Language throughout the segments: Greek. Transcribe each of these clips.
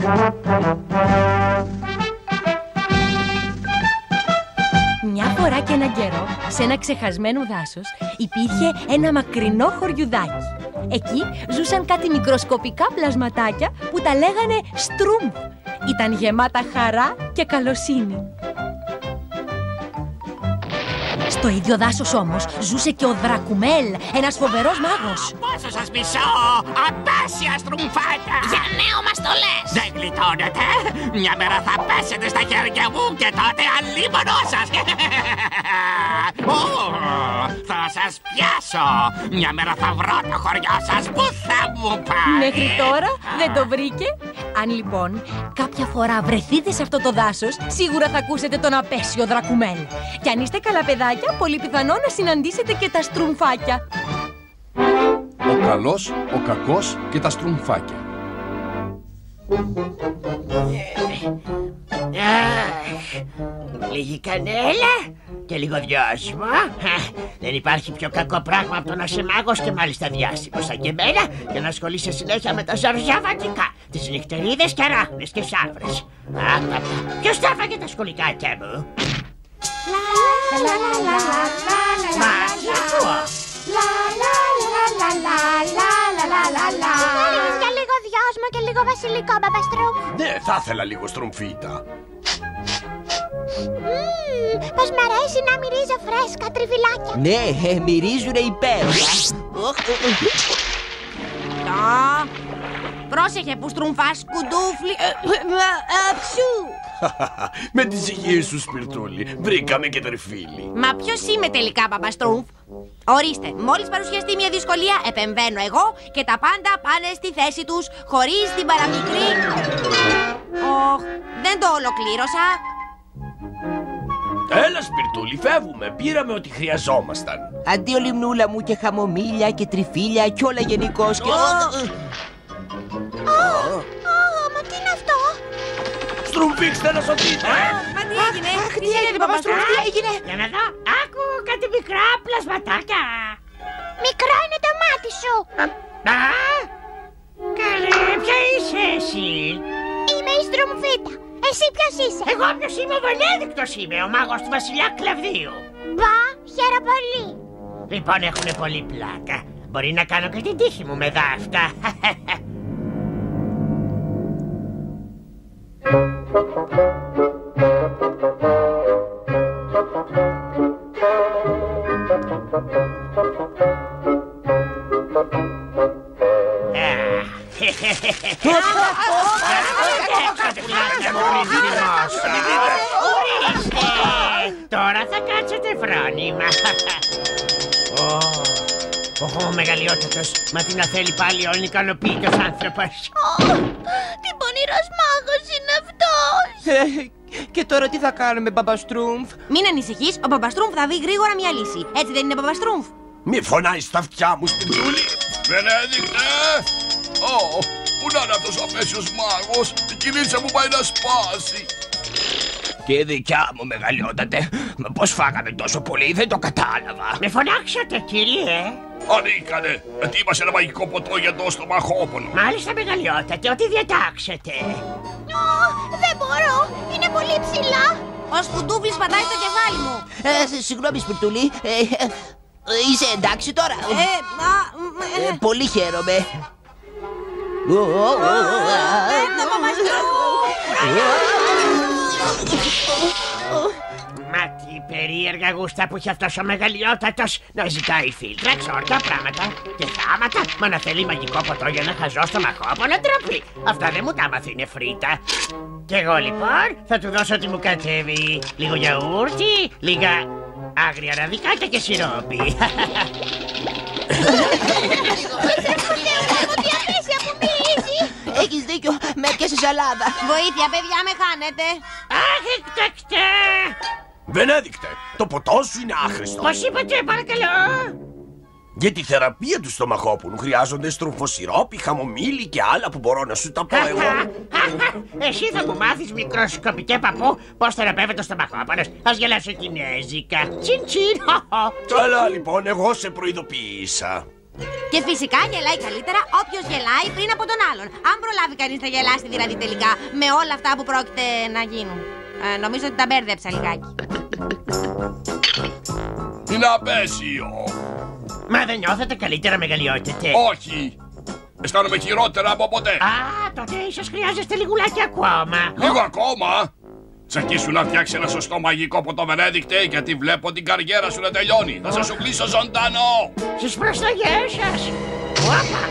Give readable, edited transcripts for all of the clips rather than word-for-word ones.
Μια φορά και έναν καιρό, σε ένα ξεχασμένο δάσος, υπήρχε ένα μακρινό χωριουδάκι. Εκεί ζούσαν κάτι μικροσκοπικά πλασματάκια που τα λέγανε Στρούμφ. Ήταν γεμάτα χαρά και καλοσύνη. Στο ίδιο δάσος όμως ζούσε και ο Δρακουμέλ, ένας φοβερός μάγος. Πόσο σας μισώ, απέσια στρουμφάκια! Για νέο μας το λες! Δεν γλιτώνετε! Μια μέρα θα πέσετε στα χέρια μου και τότε αλίμονό σας! Θα σας πιάσω! Μια μέρα θα βρω το χωριό σας που θα μου πάει! Μέχρι τώρα δεν το βρήκε. Αν λοιπόν κάποια φορά βρεθείτε σε αυτό το δάσος, σίγουρα θα ακούσετε τον απέσιο Δρακουμέλ. Και αν είστε καλά παιδάκια, πολύ πιθανό να συναντήσετε και τα στρουμφάκια. Ο καλός, ο κακός και τα στρουμφάκια. Λίγη κανέλα και λίγο δυόσμο. Δεν υπάρχει πιο κακό πράγμα από το να είσαι μάγος και μάλιστα διάσημος σαν και εμένα και να ασχολείσαι συνέχεια με τα ζαρζαβατικά, τις νυχτερίδες και αράχνες και σαύρες. Ποιος τα έφαγε τα σκουλικάκια μου? Και λίγο δυόσμο και λίγο βασιλικό, Μπαμπαστρούμφ. Ναι, θα ήθελα λίγο στρομφίτα. Πως μ' αρέσει να μυρίζω φρέσκα τριβιλάκια. Ναι, μυρίζουνε υπέροχα. Πρόσεχε που στρουμφάς κουντούφλι. Αψού! Με τις υγείες σου, Σπιρτούλη, βρήκαμε και τριφύλι. Μα ποιος είμαι τελικά, Μπαμπαστρούμφ? Ορίστε, μόλις παρουσιαστεί μια δυσκολία, επεμβαίνω εγώ και τα πάντα πάνε στη θέση τους, χωρίς την παραμικρή... δεν το ολοκλήρωσα. Έλα, Σπιρτούλη, φεύγουμε. Πήραμε ό,τι χρειαζόμασταν. Αντίο λιμνούλα μου και χαμομήλια και τριφύλια και όλα γενικώς και... Μα τι είναι αυτό? Στρουμφίξτε να σωθείτε. Μα τι έγινε? Τι έγινε, Παπαστρούμφ, τι έγινε? Για να δω, άκου κάτι μικρά πλασματάκια. Μικρό είναι το μάτι σου. Καλέ, ποια είσαι εσύ? Είμαι η Στρουμφίτα. Εσύ ποιος είσαι? Εγώ ποιος είμαι? Ο Βενέδικτος είμαι, ο μάγος του βασιλιά Κλαβδίου. Μπα, χαίρομαι πολύ. Λοιπόν, έχουνε πολύ πλάκα. Μπορεί να κάνω και την τύχη μου με δάφτα. Τώρα θα κάτσετε φρόνημα. Ω, μεγαλειότατος. Μα τι να θέλει πάλι ο ικανοποιητός άνθρωπος. Τι πονηρός μάγος είναι αυτός. Και τώρα τι θα κάνουμε, Μπαμπαστρούμφ? Μην ανησυχείς, ο Μπαμπαστρούμφ θα βρει γρήγορα μια λύση. Έτσι δεν είναι, Μπαμπαστρούμφ? Μη φωνάει στα αυτιά μου, Σπιρτούλη. Βενέδικτε! Πού να είναι αυτός ο απέσιος μάγος? Η κυλίτσα μου πάει να σπάσει. Και δικιά μου, μεγαλειότατε. Μα πώς φάγαμε τόσο πολύ, δεν το κατάλαβα. Με φωνάξατε, κύριε. Ανήκανε. Ετοίμασε ένα μαγικό ποτό για το στομαχόπονο. Μάλιστα, μεγαλειότατε, ό,τι διατάξετε. Δεν μπορώ, είναι πολύ ψηλά. Ο σκουντούφλης πατάει στο κεφάλι μου. Συγγνώμη, Σπιρτούλη. Είσαι εντάξει τώρα? Πολύ χαίρομαι. Μα τι περίεργα γούστα που έχει αυτός ο μεγαλειότατος. Να ζητάει φίλτρα, ξόρτα, πράγματα και θάματα. Μα να θέλει μαγικό ποτό για να χαζώ στο μαχόπονο, ντροπή. Αυτά δεν μου τα μαθαίνει φρίτα. Κι εγώ λοιπόν θα του δώσω τι μου κατέβει. Λίγο γιαούρτι, λίγα άγρια ραδικάκια και σιρόπι. Έχεις δίκιο, με έπιασε σαλάδα. Βοήθεια, παιδιά, με χάνετε. Αχ, εκτακτέ. Βενέδικτε, το ποτό σου είναι άχρηστο. Πώς είπατε, παρακαλώ? Για τη θεραπεία του στομαχόπονου χρειάζονται στρουφοσιρόπι, χαμομήλι και άλλα που μπορώ να σου τα πω εγώ. Εσύ θα μου μάθεις, μικροσκοπικέ παππού, πώς θεραπεύεται το στομαχόπονος. Ας γελάσω κινέζικα. Τσιν τσιν. Καλά λοιπόν, εγώ σε προειδοποίησα. Και φυσικά γελάει καλύτερα όποιος γελάει πριν από τον άλλον. Αν προλάβει κανείς να γελάσει δηλαδή τελικά με όλα αυτά που πρόκειται να γίνουν. Νομίζω ότι τα μπέρδεψα λιγάκι. Είναι απέσιο. Μα δεν νιώθετε καλύτερα, μεγαλειότητε? Όχι. Αισθάνομαι χειρότερα από ποτέ. Α, τότε ίσως χρειάζεστε λιγουλάκι ακόμα. Λίγο ακόμα. Τσακίσου να φτιάξει ένα σωστό μαγικό ποτό, Βενέδικτε, γιατί βλέπω την καριέρα σου να τελειώνει. Θα σου κλείσω ζωντανό. Στις προσταγές σας. Όπα.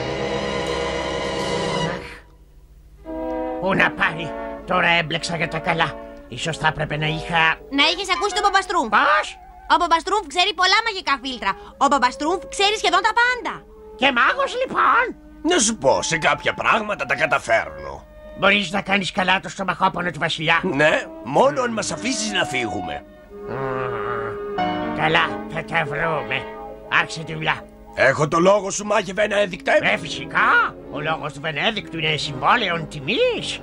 Πού να πάρει. Τώρα έμπλεξα για τα καλά. Ίσως θα έπρεπε να είχα... Να είχες ακούσει τον Μπαμπαστρούμφ. Πώς? Ο Μπαμπαστρούμφ ξέρει πολλά μαγικά φίλτρα. Ο Μπαμπαστρούμφ ξέρει σχεδόν τα πάντα. Και μάγος λοιπόν. Να σου πω, σε κάποια πράγματα τα καταφέρνω. Μπορείς να κάνεις καλά το στομαχόπονο του βασιλιά? Ναι, μόνο αν μας αφήσεις να φύγουμε. Καλά, θα τα βρούμε. Άρχισε τη δουλειά. Έχω το λόγο σου, μάγε Βενέδικτε. Φυσικά. Ο λόγος του Βενέδικτου είναι συμβόλαιο τιμής.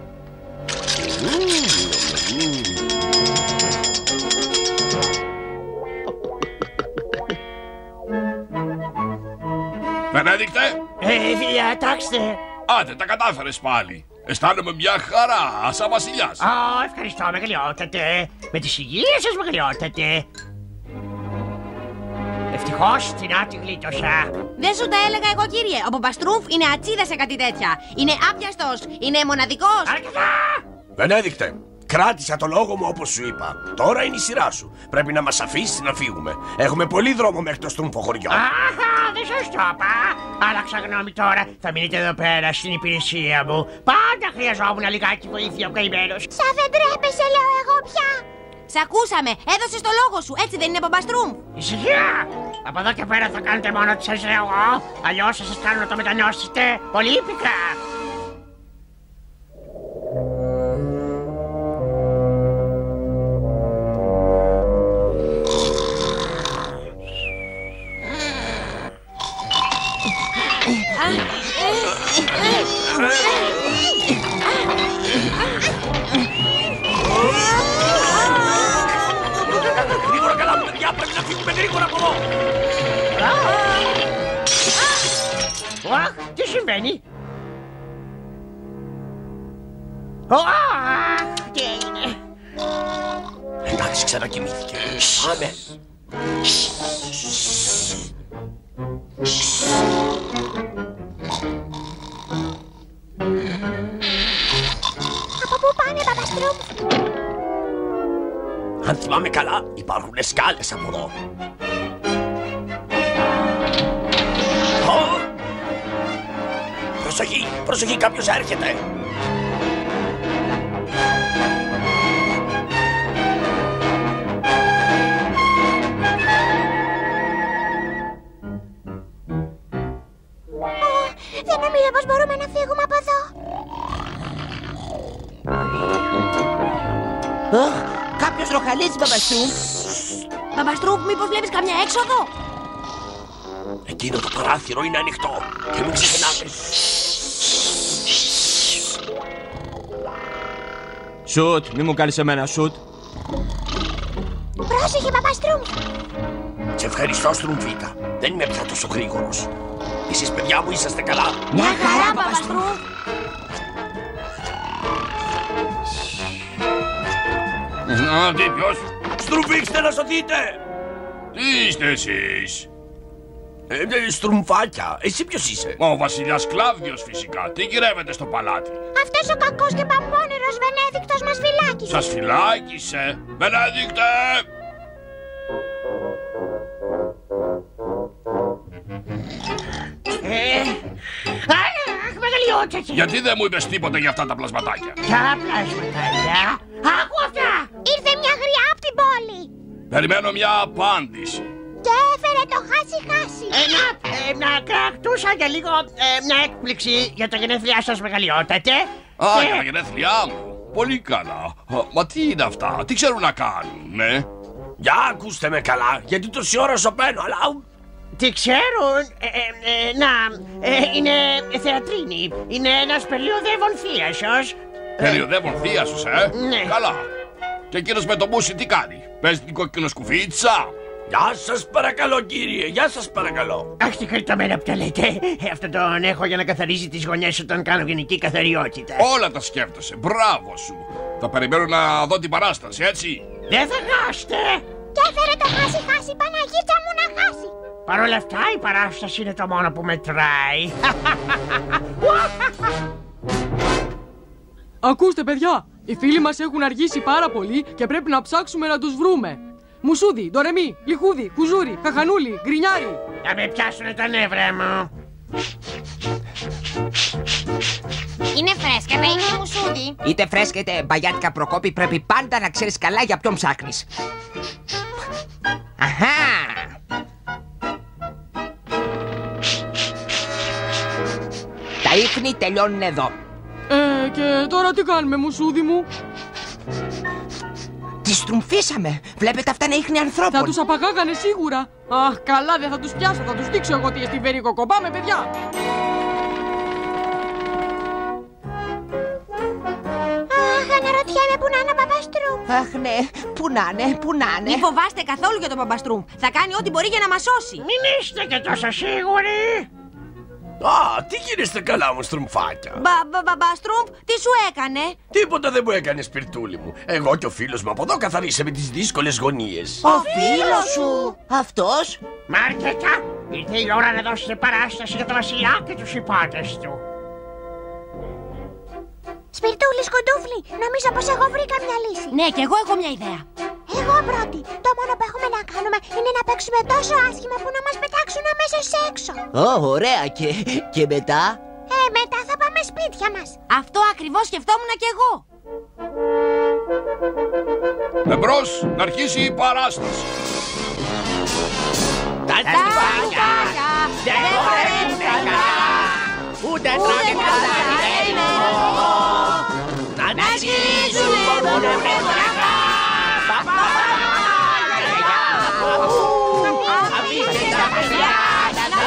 Βενέδικτε. Διατάξτε. Άντε, τα κατάφερες πάλι. Αισθάνομαι μια χαρά, σαν βασιλιάς. Ευχαριστώ, μεγαλειότατε. Με τις υγείες σας, μεγαλειότατε. Ευτυχώς την άτη γλίτωσα. Δεν σου τα έλεγα εγώ, κύριε. Ο Μπαμπαστρούμφ είναι ατσίδα σε κάτι τέτοια. Είναι άπιαστος. Είναι μοναδικός. Αρκετά! Βενέδικτε, κράτησα το λόγο μου όπως σου είπα. Τώρα είναι η σειρά σου. Πρέπει να μας αφήσεις να φύγουμε. Έχουμε πολύ δρόμο μέχρι το Στρούμφο χωριό. Αχα, δεν σας το είπα. Άλλαξα γνώμη τώρα. Θα μείνετε εδώ πέρα στην υπηρεσία μου. Πάντα χρειαζόμουν λιγάκι βοήθεια ο καημένος. Σαν δεν τρέπεσαι, λέω εγώ πια. Σ' ακούσαμε. Έδωσες το λόγο σου. Έτσι δεν είναι, Μπαμπαστρούμφ? Ησυχία! Από εδώ και πέρα θα κάνετε μόνο τι σας λέω εγώ. Αλλιώς θα σας κάνω να το μετανιώσετε. Πολύ ήπικα. Γρήγορα καλά, παιδιά, πρέπει να φύγουμε γρήγορα από εδώ. Αχ, τι συμβαίνει? Τι έγινε? Εντάξει, ξανακοιμήθηκε. Πάμε. Από πού πάνε, Μπαμπαστρούμφ? Αν θυμάμαι καλά, υπάρχουν σκάλες από εδώ. Προσοχή, προσοχή, κάποιος έρχεται. Δεν νομίζω πως μπορούμε να φύγουμε από εδώ. Κάποιος ροχαλίζει, Μπαμπαστρούμφ. Μπαμπαστρούμφ, μήπως βλέπεις καμιά έξοδο? Εκείνο το παράθυρο είναι ανοιχτό. Και μην ξεχνάτε. Σουτ, μη μου κάνεις εμένα σουτ. Πρόσεχε, Μπαμπαστρούμφ. Σε ευχαριστώ, Στρουμφίτα. Δεν είμαι πια τόσο γρήγορος. Εσείς, παιδιά μου, είσαστε καλά? Μια χαρά, Μπαμπαστρούμφ. Τι, ποιος? Στρουμφίξτε να σωθείτε! Τι είστε εσείς? Στρουμφάκια, εσύ ποιος είσαι? Ο βασιλιάς Κλάβδιος φυσικά. Τι γυρεύετε στο παλάτι? Αυτός ο κακός και παπώνερος Βενέδικτος μας φυλάκισε. Σας φυλάκισε? Βενέδικτε! Αχ, μεγαλειότατε. Γιατί δεν μου είπες τίποτα για αυτά τα πλασματάκια? Τα πλασματάκια. Άκου αυτά. Ήρθε μια γριά από την πόλη Περιμένω μια απάντηση. και έφερε το χάσι-χάσι. Να κρατούσα για λίγο μια έκπληξη για τα γενέθλιά σας, μεγαλειότατε. Για τα γενέθλιά μου. Πολύ καλά. Μα τι είναι αυτά? Τι ξέρουν να κάνουν, ναι? Για ακούστε με καλά, γιατί τόση ώρα σωπαίνω, αλλά... Τι ξέρουν, είναι θεατρίνοι. Είναι ένας περιοδεύων θείασος. Περιοδεύουν θείασος, Ναι. Καλά. Και εκείνος με το μουσι τι κάνει? Παίζει την κόκκινο σκουφίτσα? Γεια σας παρακαλώ κύριε, γεια σας παρακαλώ. Αχ, τι χαριτωμένα που τα λέτε. Αυτό τον έχω για να καθαρίζει τις γωνιές όταν κάνω γενική καθαριότητα. Όλα τα σκέφτεσαι. Μπράβο σου. Θα περιμένω να δω την παράσταση, έτσι. Δεν θα χάσετε. Και έφερε το χάσει-χάσει, Παναγίτσα μου να χάσει. Παρ' όλα αυτά η παράσταση είναι το μόνο που μετράει. Ακούστε παιδιά, οι φίλοι μας έχουν αργήσει πάρα πολύ και πρέπει να ψάξουμε να τους βρούμε. Μουσούδι, ντορεμί, λιχούδι, κουζούρι, χαχανούλι, γκρινιάρι. Θα με πιάσουνε τα νεύρα μου. Είναι φρέσκα να είναι μουσούδι. Είτε φρέσκα είτε μπαγιάτικα, Προκόπη, πρέπει πάντα να ξέρεις καλά για ποιον ψάχνεις. Αχα! Τα ίχνη τελειώνουν εδώ. Και τώρα τι κάνουμε, Μουσούδι μου? Τις στρουμφίσαμε. Βλέπετε, αυτά είναι ίχνη ανθρώπων. Θα τους απαγάγανε σίγουρα. Αχ, καλά, δεν θα τους πιάσω. Θα τους δείξω εγώ τι στη Βερίκοκο. Πάμε, παιδιά. Αχ, αναρωτιέμαι που να είναι ο Παπαστρούμφ. Αχ, ναι. Πού να είναι, πού να είναι. Μην φοβάστε καθόλου για τον Παπαστρούμφ. Θα κάνει ό,τι μπορεί για να μας σώσει. Μην είστε και τόσο σίγουροι. Α, τι γίνεστε καλά μου στρουμφάκια. Μπαμπαστρούμφ, τι σου έκανε? Τίποτα δεν μου έκανε, Σπιρτούλη μου. Εγώ και ο φίλος μου από εδώ καθαρίσαμε τις δύσκολες γωνίες. Ο φίλος σου. Αυτός. Μάρκετα, ήρθε η ώρα να δώσετε παράσταση για το βασιλιά και τους υπότες του. Σπιρτούλη, Σκουντούφλι, νομίζω πως εγώ βρήκα μια λύση. Ναι, και εγώ έχω μια ιδέα. Εγώ πρώτη. Το μόνο που έχουμε να κάνουμε είναι να παίξουμε τόσο άσχημα που να μας πετάξουν αμέσως έξω. Ωραία, και μετά. Μετά θα πάμε σπίτια μας. Αυτό ακριβώς σκεφτόμουν κι εγώ. Εμπρός, να αρχίσει η παράσταση. Τα στιβάκια δεν χορεύουν καλά, ούτε τρώνε καλά να γυρίζουν μόνο βρέχα. Αφήστε τα παιδιά να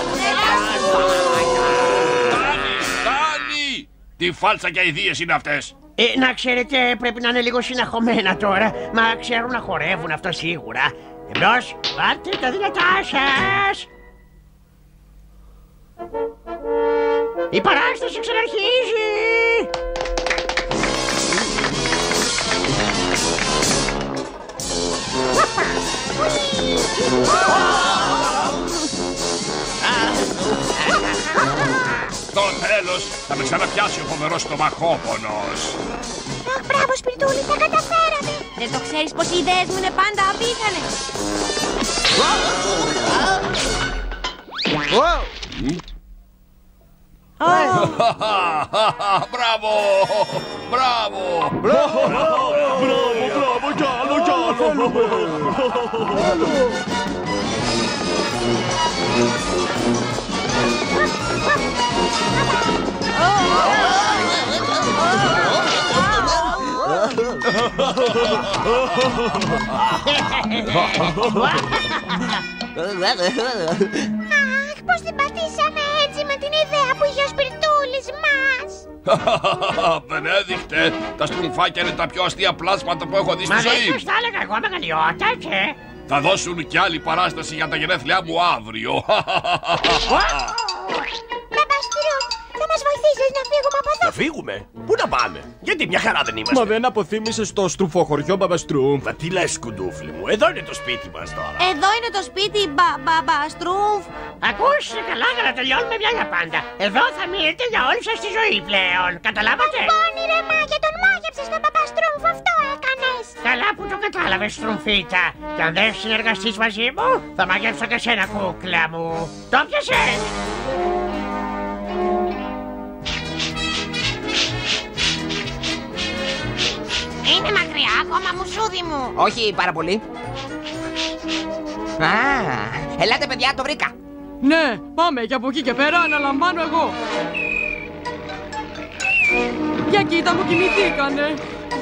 Φτάνει! Τι φάλτσα και αηδίες είναι αυτές. Να ξέρετε, πρέπει να είναι λίγο συναχωμένα τώρα. Μα ξέρουν να χορεύουν, αυτό σίγουρα. Εμπρός, πάρτε τα δυνατά σας. Η παράσταση ξαναρχίζει. Στο τέλος θα με ξαναπιάσει ο φοβερός στομαχόπονος. Αχ, μπράβο Σπιρτούλη, τα καταφέραμε. Δεν το ξέρεις πως οι ιδέες μου είναι πάντα απίθανες? Μπράβο! Μπράβο! Αχ, πώς την πατήσαμε έτσι με την ιδέα που είχε ο Σπιρτούλης μας. Βενέδικτε, τα στρουμφάκια είναι τα πιο αστεία πλάσματα που έχω δει στη Μα δεν ζωή. σας τα έλεγα εγώ μεγαλειότατε. Θα δώσουν κι άλλη παράσταση για τα γενέθλιά μου αύριο. Παπαστρούμφ, θα μας βοηθήσεις να φύγουμε από εδώ? Να φύγουμε? Πού να πάμε? Γιατί μια χαρά δεν είμαστε. Μα δεν αποθύμησες το στρουφοχωριό Μπαμπαστρούμφ. Μα τι λες, Κουντούφλι μου, εδώ είναι το σπίτι μας τώρα. Εδώ είναι το σπίτι Μπαμπαστρούμφ. Ακούστε καλά για να τελειώνουμε μια για πάντα. Εδώ θα μείνετε για όλη σας τη ζωή πλέον. Καταλάβατε? Λοιπόν, ηρεμά, τον μάγεψες τον Παπαστρούμφ, αυτό έκανες. Καλά που το κατάλαβες, Στρουμφίτα. Και αν δεν συνεργαστείς μαζί μου, θα μαγεύσω και σένα, κούκλα μου. Το πιασες? Είναι μακριά ακόμα, μουσούδι μου. Όχι πάρα πολύ. Α, ελάτε παιδιά, το βρήκα. Ναι, πάμε και από εκεί και πέρα αναλαμβάνω εγώ. Για κοίτα μου, κοιμηθήκανε.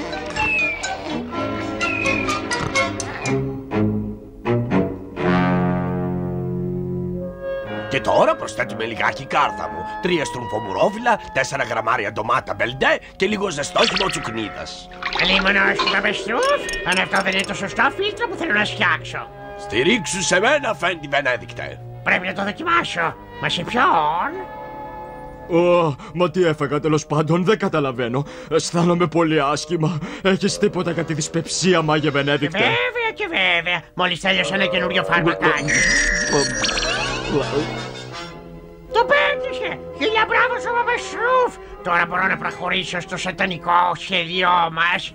Και τώρα προσθέτουμε λιγάκι κάρτα μου. 3 στρουμφομουρόβιλα, 4 γραμμάρια ντομάτα μπελντέ και λίγο ζεστό χυμό τσουκνίδας. Λίμωνος του Μπαμπαστρούμφ, αν αυτό δεν είναι το σωστό φίλτρο που θέλω να φτιάξω. Στηρίξου σε μένα, Αφέντη Βενέδικτε. Πρέπει να το δοκιμάσω. Μα σε ποιον? Μα τι έφαγα τέλος πάντων, δεν καταλαβαίνω. Αισθάνομαι πολύ άσχημα. Έχεις τίποτα για τη δυσπεψία, μάγε Βενέδικτε? Βέβαια και βέβαια. Μόλις τέλειωσα ένα καινούριο φαρμακάκι. Το πέτυχε! Χίλια μπράβο στο Παπαστρούφ! Τώρα μπορώ να προχωρήσω στο σατανικό σχέδιό μας.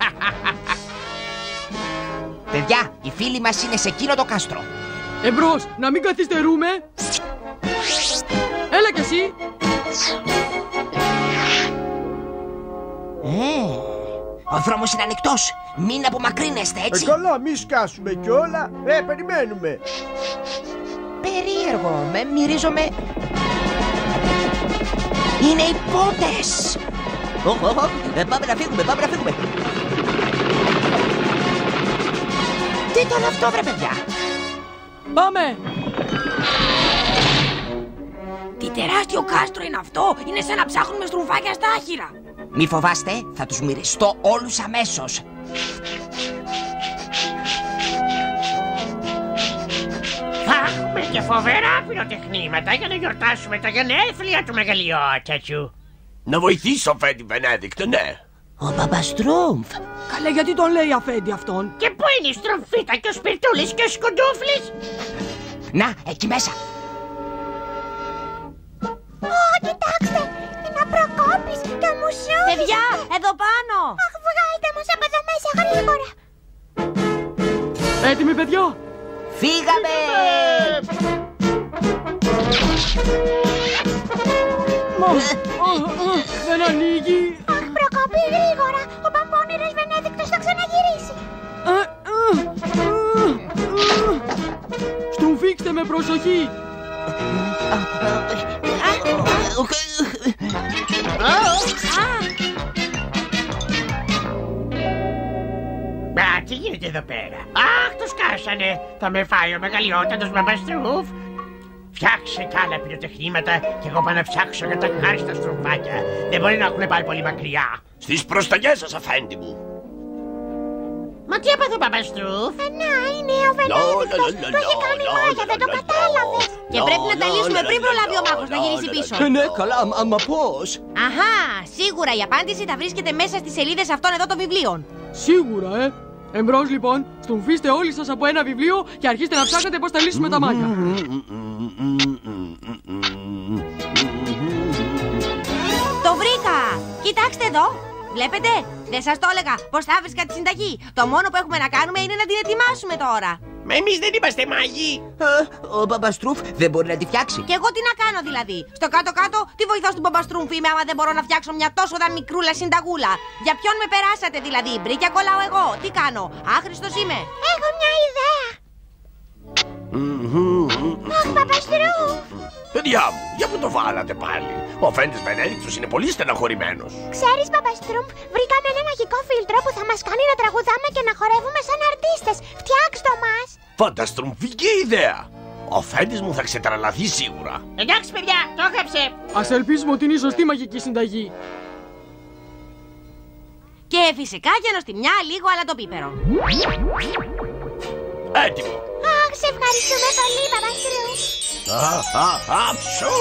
Παιδιά, οι φίλοι μας είναι σε εκείνο το κάστρο. Εμπρός, να μην καθυστερούμε. Έλα κι εσύ. Ο δρόμος είναι ανοιχτός. Μην απομακρύνεστε, έτσι. Καλά, μη σκάσουμε κιόλα. Περιμένουμε. Περίεργο, μυρίζομαι. Είναι οι πότες. Πάμε να φύγουμε, πάμε να φύγουμε. Τι ήταν αυτό, βρε παιδιά? Πάμε. Τι τεράστιο κάστρο είναι αυτό! Είναι σαν να ψάχνουμε στρουφάκια στα άχυρα! Μη φοβάστε, θα τους μυριστώ όλους αμέσως. Θα έχουμε και φοβερά πυροτεχνήματα για να γιορτάσουμε τα γενέθλια του μεγαλειότατου. Να βοηθήσω, Αφέντη Βενέδικτε, ναι. Ο Παπαστρούμφ. Καλέ, γιατί τον λέει Αφέντη αυτόν? Και πού είναι η Στρομφίτα και ο Σπιρτούλης και ο Σκουντούφλης? Να, εκεί μέσα. Κοιτάξτε! Είναι ο Προκόπης και ο Μουσούδης! Παιδιά, εδώ πάνω! Αχ, βγάλτε μας από εδώ μέσα γρήγορα! Έτοιμοι, παιδιά? Φύγαμε! Δεν ανοίγει! Αχ, Προκόπη, γρήγορα! Ο Μπαμπώνηρος Βενέδικτος θα ξαναγυρίσει! Στρουφίξτε με προσοχή! Τι γίνεται εδώ πέρα? Αχ, τους κάσανε! Θα με φάει ο μεγαλειότατος Παπαστρούφ! Φτιάξε κι άλλα πυροτεχνήματα και εγώ πάω να ψάξω για τα χάριστα στρουφάκια. Δεν μπορεί να έχουν πάει πολύ μακριά. Στις προσταγές σας, Αφέντη μου. Μα τι έπαθε ο Παπαστρούφ? Να, είναι ο Βενέδικτος! Το έχει κάνει μάγια, δεν το κατάλαβες! Και πρέπει να τα λύσουμε πριν προλάβει ο μάγος να γυρίσει πίσω. Ναι, καλά, μα πώς? Αχά, σίγουρα η απάντηση θα βρίσκεται μέσα στις σελίδες αυτών εδώ των βιβλίων. Σίγουρα, Εμπρός λοιπόν, στρουφίστε όλοι σας από ένα βιβλίο και αρχίστε να ψάχνετε πώς θα λύσουμε τα μάγια. Το βρήκα! Κοιτάξτε εδώ! Βλέπετε, δεν σας το έλεγα πως θα βρίσκα τη συνταγή. Το μόνο που έχουμε να κάνουμε είναι να την ετοιμάσουμε τώρα. Μα εμείς δεν είμαστε μάγοι. Ο Παπαστρούφ δεν μπορεί να τη φτιάξει. Και εγώ τι να κάνω δηλαδή? Στο κάτω-κάτω, τι βοηθός του Παπαστρούμφ είμαι άμα δεν μπορώ να φτιάξω μια τόσο μικρούλα συνταγούλα? Για ποιον με περάσατε δηλαδή? Μπρίκια κολλάω εγώ. Τι κάνω? Άχρηστος είμαι. Έχω μια ιδέα! Αχ, Παπαστρούφ! Παιδιά μου, για πού το βάλατε πάλι? Ο Αφέντης Βενέδικτος είναι πολύ στεναχωρημένος. Ξέρεις, Παπαστρούφ, βρήκαμε ένα μαγικό φίλτρο που θα μας κάνει να τραγουδάμε και να χορεύουμε σαν αρτίστες. Φτιάξ' το μας! Φανταστρομφική ιδέα! Ο Αφέντης μου θα ξετραλαθεί σίγουρα. Εντάξει παιδιά, το έγραψε. Ας ελπίσουμε ότι είναι η σωστή μαγική συνταγή. Και φυσικά για νοστιμιά λίγο αλατοπίπερο. Έτοιμο. Αχ, σε ευχαριστούμε πολύ, Παπαστρούφ! Αψού!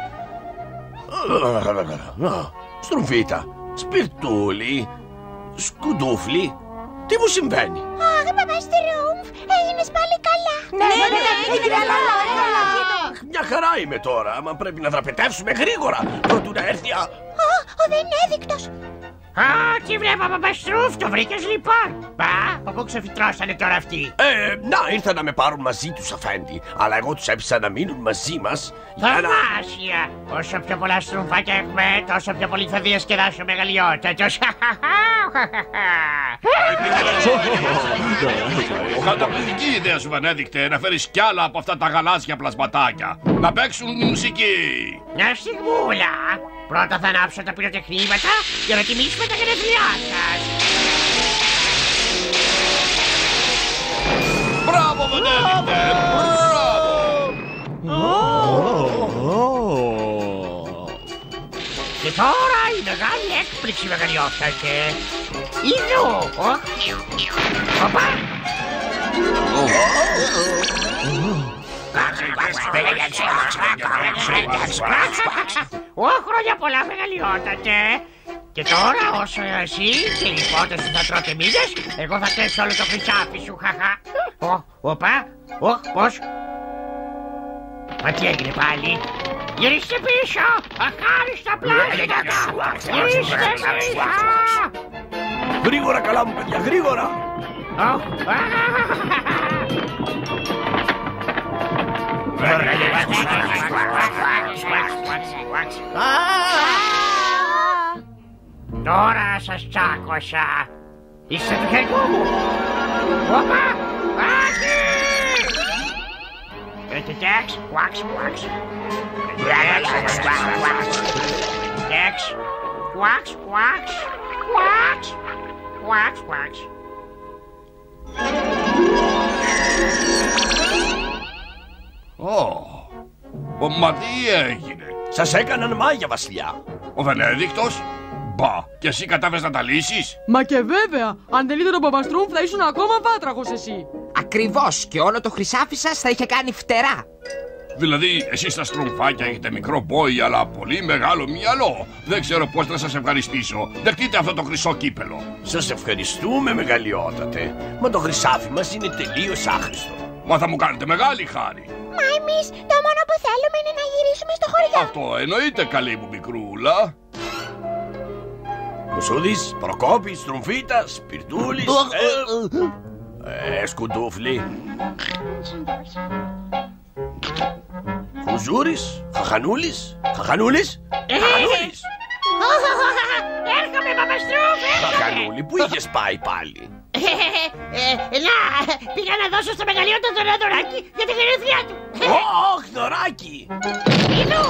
Στρουφίτα, Σπιρτούλη, Σκουντούφλη, τι μου συμβαίνει? Αχ, Παπαστρούφ, έγινες πάλι καλά! Ναι, έγινε καλά! Μια χαρά είμαι τώρα, μα πρέπει να δραπετεύσουμε γρήγορα προτού να έρθει Ο Βενέδικτος! Α, τι βλέπω, Παπαστρούφ, το βρήκες λοιπόν? Μπα, από ξεφυτρώσανε τώρα αυτοί? Να, ήρθαν να με πάρουν μαζί τους, Αφέντη. Αλλά εγώ τους έπεισα να μείνουν μαζί μας. Θαυμάσια! Όσο πιο πολλά στρουφάκια έχουμε, τόσο πιο πολύ θα διασκεδάσω μεγαλειότατος. Καταπληκτική ιδέα σου, Βενέδικτε, να φέρεις κι άλλα από αυτά τα γαλάζια πλασματάκια. Να παίξουν μουσική. Μια στιγμούλα. Πρώτα θα ανάψω τα πυροτεχνήματα για να τιμήσουμε τα γενέθλιά σας. Μπράβο, Βενέδικτε! Και τώρα η μεγάλη έκπληξη, μεγαλειότατε. Ιδού! Οπα! Χρόνια πολλά, μεγαλειότατε. Και τώρα όσο εσύ και οι υπότες σου θα τρώτε μύδες, εγώ θα τέσω όλο το χρυσάφι σου, χαχα. Οπα, πώς. Μα τι έγινε πάλι? Γυρίστε πίσω, αχάριστα πλάσματα. Γυρίστε πίσω. Γρήγορα καλά μου παιδιά, γρήγορα. Τώρα σας τσάκωσα. Είστε του χεριού μου. Οπα, άχι. Τεξ, wax. Τεξ, wax. Μα τι έγινε? Σας έκαναν μάγια, βασιλιά. Ο Βενέδικτος? Μπα, και εσύ κατάβες να τα λύσεις? Μα και βέβαια, αν δεν ήταν ο Παπαστρούμφ θα ήσουν ακόμα βάτραχος εσύ. Ακριβώς, και όλο το χρυσάφι σας θα είχε κάνει φτερά. Δηλαδή, εσείς τα στρουμφάκια έχετε μικρό πόη, αλλά πολύ μεγάλο μυαλό. Δεν ξέρω πώς να σας ευχαριστήσω. Δεχτείτε αυτό το χρυσό κύπελο. Σας ευχαριστούμε, μεγαλειότατε. Μα το χρυσάφι μας είναι τελείως άχρηστο. Μα θα μου κάνετε μεγάλη χάρη. Μα εμείς το μόνο που θέλουμε είναι να γυρίσουμε στο χωριό. Αυτό εννοείται, καλή μου μικρούλα. Μουσούδης, Προκόπης, Στρουμφίτας, Σπιρτούλης, Σκουντούφλι, Κουζούρης, Χαχανούλης. Έρχομαι, Παπαστρούφ, έρχομαι. Χαχανούλη, πού είχες πάει πάλι? Να, πήγα να δώσω στο μεγαλειότατο ένα δωράκι για τη γενέθλιά του. Όχι, δωράκι. Ινού.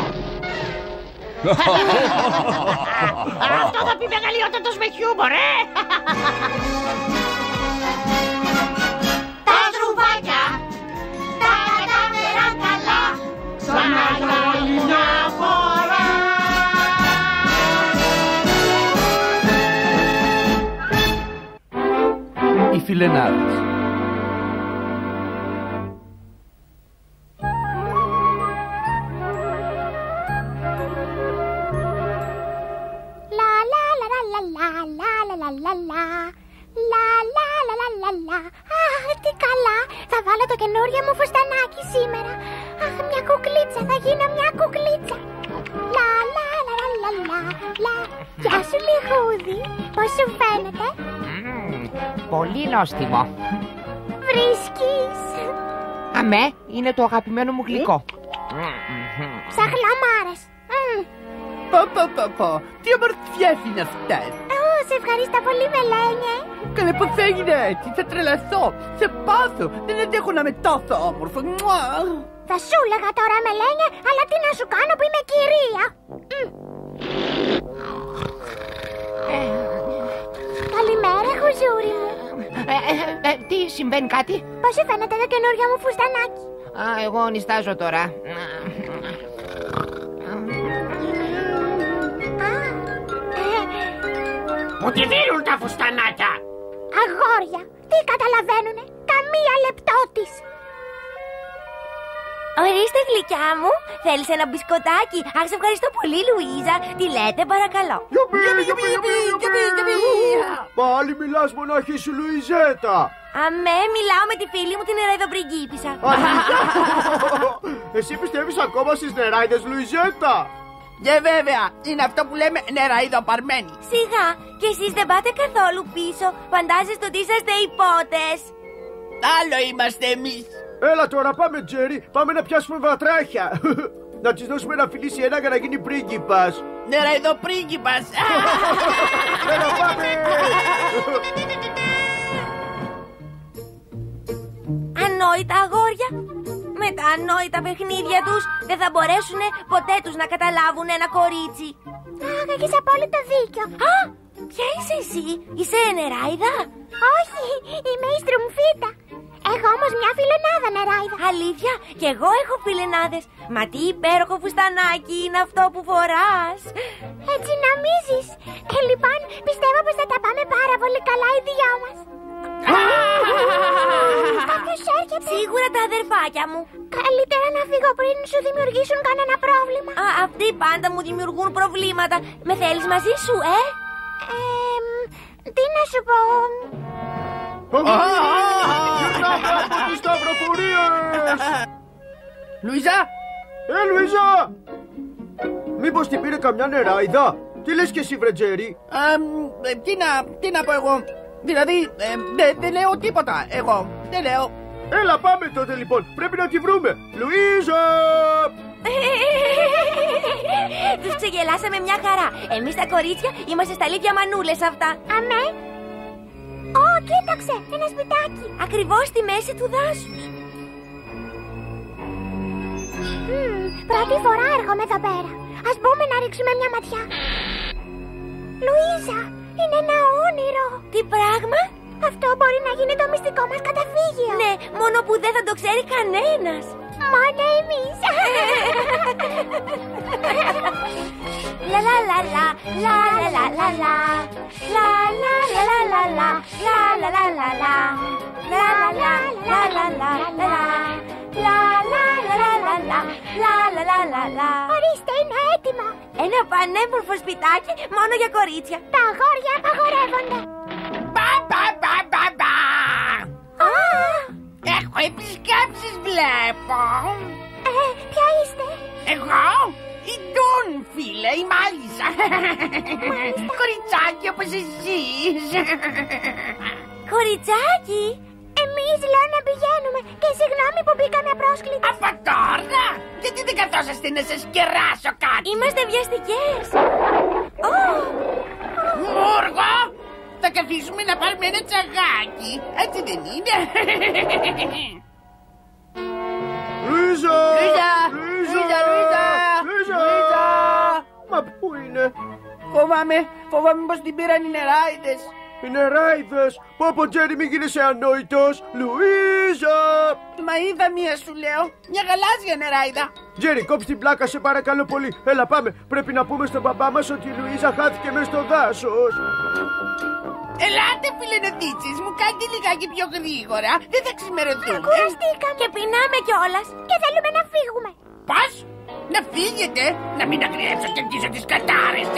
Αυτό θα πει μεγαλειότατος με χιούμορ, Τα στρουμφάκια τα κατάφεραν καλά. Σαν άλλη μια φορά. Οι φιλενάδες. Τι καλά, θα βάλω το καινούριο μου φουστανάκι σήμερα. Αχ, μια κουκλίτσα, θα γίνω μια κουκλίτσα. Γεια σου, λιχούδι, πώς σου φαίνεται? Πολύ νόστιμο. Βρίσκεις? Αμέ, είναι το αγαπημένο μου γλυκό. Ψαχλαμάρες. Πω, τι ομορφιές είναι αυτές. Σε ευχαριστώ πολύ, Μελένιε. Καλέ, πώς έγινε έτσι, θα τρελαθώ. Σε πάθω, δεν αντέχω να είμαι τόσο όμορφο. Θα σου λέγα τώρα, Μελένιε, αλλά τι να σου κάνω που είμαι κυρία. Καλημέρα, χουζούρι μου. Τι, συμβαίνει κάτι? Πώς σου φαίνεται το καινούριο μου φουστανάκι? Εγώ νιστάζω τώρα. Μου τη δίνουν τα φουστανάκια. Αγόρια, τι καταλαβαίνουνε, καμία λεπτότης. Ορίστε, γλυκιά μου, θέλεις ένα μπισκοτάκι? Αχ, σε ευχαριστώ πολύ, Λουίζα. Τι λέτε, παρακαλώ? Πάλι μιλάς μοναχή σου, Λουιζέτα. Αμέ, μιλάω με τη φίλη μου την νεραϊδοπριγκίπισσα. Εσύ πιστεύεις ακόμα στις νεράιδες, Λουιζέτα? Και βέβαια, είναι αυτό που λέμε νεραϊδοπαρμένη. Σιγά, και εσείς δεν πάτε καθόλου πίσω. Φαντάζεστε ότι είσαστε υπότες. Άλλο είμαστε εμείς. Έλα τώρα, πάμε, Τζέρι, πάμε να πιάσουμε βατράχια. Να της δώσουμε ένα φιλί σε ένα για να γίνει πρίγκιπας. Νεραϊδοπρίγκιπας. Έλα, πάμε. Ανόητα αγόρια. Με τα ανόητα παιχνίδια τους δεν θα μπορέσουν ποτέ τους να καταλάβουν ένα κορίτσι. Αχ, έχεις απόλυτο δίκιο. Α, ποια είσαι εσύ? Είσαι νεράιδα? Όχι, είμαι η Στρουμφίτα. Έχω όμως μια φιλενάδα νεράιδα. Αλήθεια, κι εγώ έχω φιλενάδες. Μα τι υπέροχο φουστανάκι είναι αυτό που φοράς. Έτσι νομίζεις? Λοιπόν, πιστεύω πως θα τα πάμε πάρα πολύ καλά οι δυο μας. Ποιος έρχεται? Σίγουρα τα αδερφάκια μου. Καλύτερα να φύγω πριν σου δημιουργήσουν κανένα πρόβλημα. Αυτοί πάντα μου δημιουργούν προβλήματα. Με θέλεις μαζί σου, τι να σου πω. Γυρνάμε από τις σταυροφορίες! Λουίζα! Λουίζα! Μήπως την πήρε καμιά νεράιδα? Τι λες και εσύ, βρε Τζέρι? Τι να πω εγώ? Δηλαδή, δεν λέω τίποτα εγώ. Δεν λέω. Έλα πάμε τότε λοιπόν. Πρέπει να τη βρούμε. Λουίζα! Τους ξεγελάσαμε μια χαρά. Εμείς τα κορίτσια είμαστε στα αλήθεια μανούλες αυτά. Αμέ. Κοίταξε, ένα σπιτάκι. Ακριβώς στη μέση του δάσους. Πρώτη φορά έρχομαι εδώ πέρα. Ας μπούμε να ρίξουμε μια ματιά. Λουίζα, είναι ένα όνειρο. Τι πράγμα? Αυτό μπορεί να γίνει το μυστικό μας καταφύγιο. Ναι, μόνο που δεν θα το ξέρει κανένας. Μόνο εμείς. Λα λα λα λα, λα λα λα λα, λα λα λα λα λα, λα λα λα λα λα, λα λα λα λα λα λα, λα λα λα λα λα, λα λα λα λα λα. Ορίστε, είναι έτοιμο. Ένα πανέμορφο σπιτάκι μόνο για κορίτσια. Τα αγόρια απαγορεύονται. Έχω επισκέψεις βλέπω. Ποια είστε? Εγώ? Η Ντούν, φίλε, η Μάλισσα. Κοριτσάκι όπως εσείς. Κοριτσάκι? Εμείς λέω να πηγαίνουμε. Και συγγνώμη που μπήκαμε απρόσκλητες. Από τώρα? Γιατί δεν καθόσαστε να σας κεράσω κάτι? Είμαστε βιαστικές. Μούργο! Θα καθίσουμε να πάρουμε ένα τσαγάκι. Έτσι δεν είναι? Λουίζα! Λουίζα! Μα πού είναι? Φοβάμαι πως την πήραν οι νεράιδες. Οι νεράιδες! Πω Τζέρι, μην γίνεσαι ανόητος! Λουίζα! Μα είδα μία, σου λέω. Μια γαλάζια νεράιδα. Τζέρι, κόψε την πλάκα, σε παρακαλώ πολύ. Έλα πάμε, πρέπει να πούμε στον μπαμπά μας ότι η Λουίζα χάθηκε μες στο δάσος. Ελάτε, φιλενοδίτσες μου, κάντε λιγάκι πιο γρήγορα. Δεν θα ξημερωθούμε. Κουραστήκαμε και πεινάμε κιόλας. Και θέλουμε να φύγουμε. Πώς? Να φύγετε? Να μην αγριέψω και αγγίσω τις κατάρες,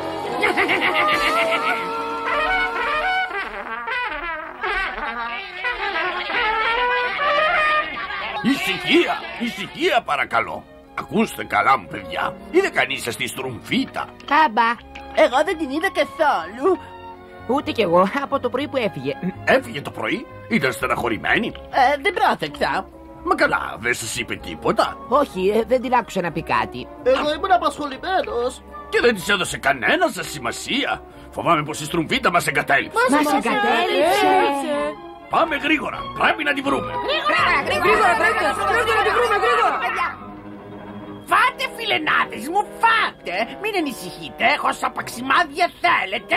Ησυχία παρακαλώ. Ακούστε καλά μου παιδιά. Είδε κανείς σας τη Στρουμφίτα? Άμπα. Εγώ δεν την είδα καθόλου. Ούτε κι εγώ, από το πρωί που έφυγε. Έφυγε το πρωί? Ήταν στεναχωρημένη? Δεν πρόσεξα. Μα καλά, δεν σας είπε τίποτα? Όχι, δεν την άκουσα να πει κάτι. Εγώ ήμουν απασχολημένος. Και δεν της έδωσε κανένα σας σημασία? Φοβάμαι πως η Στρουμφίτα μας εγκατέλειψε. Μας εγκατέλειψε. Πάμε γρήγορα, πρέπει να τη βρούμε. Γρήγορα, πρέπει να τη βρούμε, γρήγορα. Φάτε, φιλενάδες μου, φάτε. Μην ανησυχείτε, έχω όσα παξιμάδια θέλετε.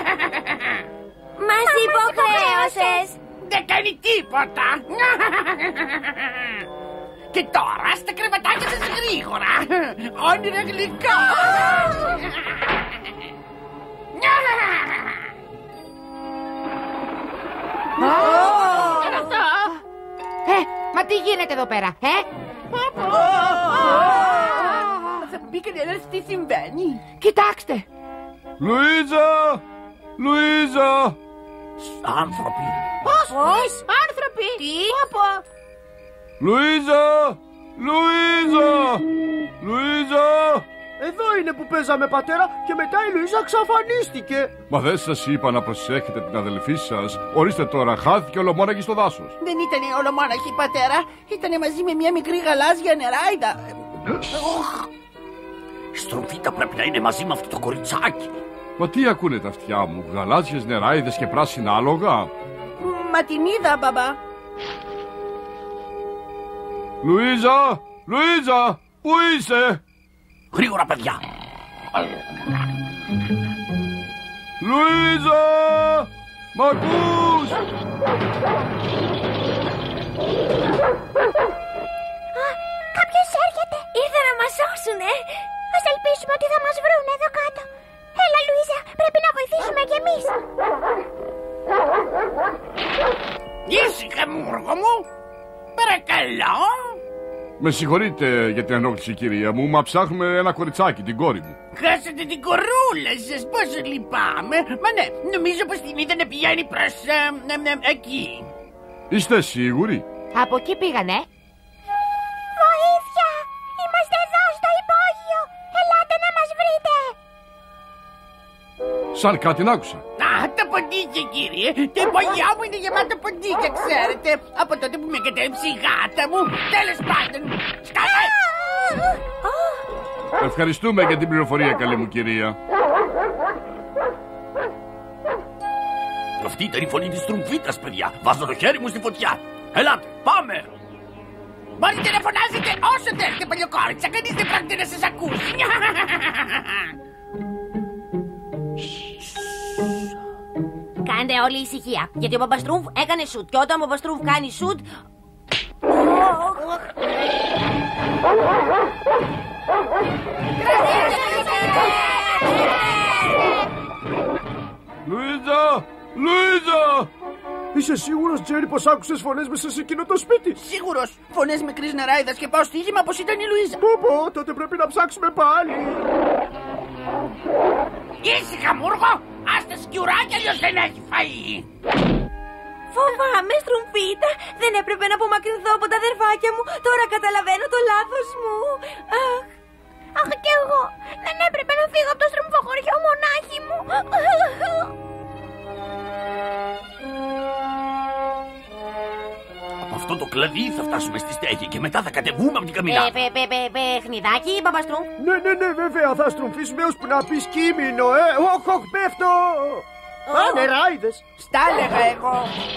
Μας υποχρέωσες. Δεν κάνει τίποτα. Και τώρα στα κρεβατάκια σας γρήγορα. Όνειρα γλυκά. Μα τι γίνεται εδώ πέρα, Θα μπει κανένας τι συμβαίνει. Κοιτάξτε. Λουίζα! Άνθρωποι! Πώς? Άνθρωποι? Τι? Λουίζα! Εδώ είναι που παίζαμε, πατέρα, και μετά η Λουίζα εξαφανίστηκε. Μα δεν σας είπα να προσέχετε την αδελφή σας? Ορίστε τώρα, χάθηκε ολομόναχη στο δάσος. Δεν ήταν ολομόναχη, πατέρα. Ήτανε μαζί με μια μικρή γαλάζια νεράιδα. Η Στρουμφίτα πρέπει να είναι μαζί με αυτό το κοριτσάκι. Μα τι ακούνε τα αυτιά μου, γαλάζιες νεράιδες και πράσινα άλογα? Μα την είδα, μπαμπά. Λουίζα, πού είσαι? Γρήγορα, παιδιά. Λουίζα, μ' ακούς? Κάποιος έρχεται. Ήρθε να μας σώσουνε. Ας ελπίσουμε ότι θα μας βρούνε εδώ κάτω. Έλα, Λουίζα, πρέπει να βοηθήσουμε κι εμείς. Ήσυχα, Μούργο μου. Παρακαλώ. Με συγχωρείτε για την ενόχληση, κυρία μου, μα ψάχνουμε ένα κοριτσάκι, την κόρη μου. Χάσατε την κορούλα σας, πόσο λυπάμαι. Μα ναι, νομίζω πως την είδα να πηγαίνει προς εκεί. Είστε σίγουροι? Από εκεί πήγανε. Βοήθεια! Είμαστε εδώ στο υπόγειο. Ελάτε να μας βρείτε. Σαν κάτι να άκουσα. Α, τα ποντίκια, κύριε. Τα υπόγειά μου είναι γεμάτα ποντίκια, ξέρετε. Από τότε που με κατέψει η γάτα μου. Τέλος πάντων. Σκάτε! Ευχαριστούμε για την πληροφορία, καλή μου κυρία. Αυτή ήταν η φωνή της Στρουμφίτας, παιδιά. Βάζω το χέρι μου στη φωτιά. Ελάτε, πάμε! Μπορείτε να φωνάζετε όσο θέλετε, παλιοκόριτσα. Κανείς δεν πρόκειται να σας ακούσει. Κάντε όλη ησυχία. Γιατί ο Μπαμπαστρούμφ έκανε σουτ. Και όταν ο Μπαμπαστρούμφ κάνει σουτ. Λουίζα! Λουίζα! Είσαι σίγουρος, Τζέρι, πως άκουσες φωνές μέσα σε εκείνο το σπίτι? Σίγουρος. Φωνές μικρής νεράιδας και πάω στοίχημα πως ήταν η Λουίζα. Πω, τότε πρέπει να ψάξουμε πάλι. Ήσυχα, Μούργο! Ας τα σκιουράκια, αλλιώς δεν έχει φαΐ. Φοβάμαι, Στρουμφίτα. Δεν έπρεπε να απομακρυνθώ από τα αδερφάκια μου. Τώρα καταλαβαίνω το λάθος μου. Αχ, κι εγώ. Δεν έπρεπε να φύγω από το στρουμφοχωριό μονάχη μου. Από αυτό το κλαδί θα φτάσουμε στη στέγη και μετά θα κατεβούμε από την καμινάδα. Παιχνιδάκι, Μπαμπαστρούμφ. Ναι, βέβαια, θα στρουμφίσουμε ώσπου να πεις κείμενο, Οχ, πέφτω. Νεράιδες. Στα έλεγα εγώ.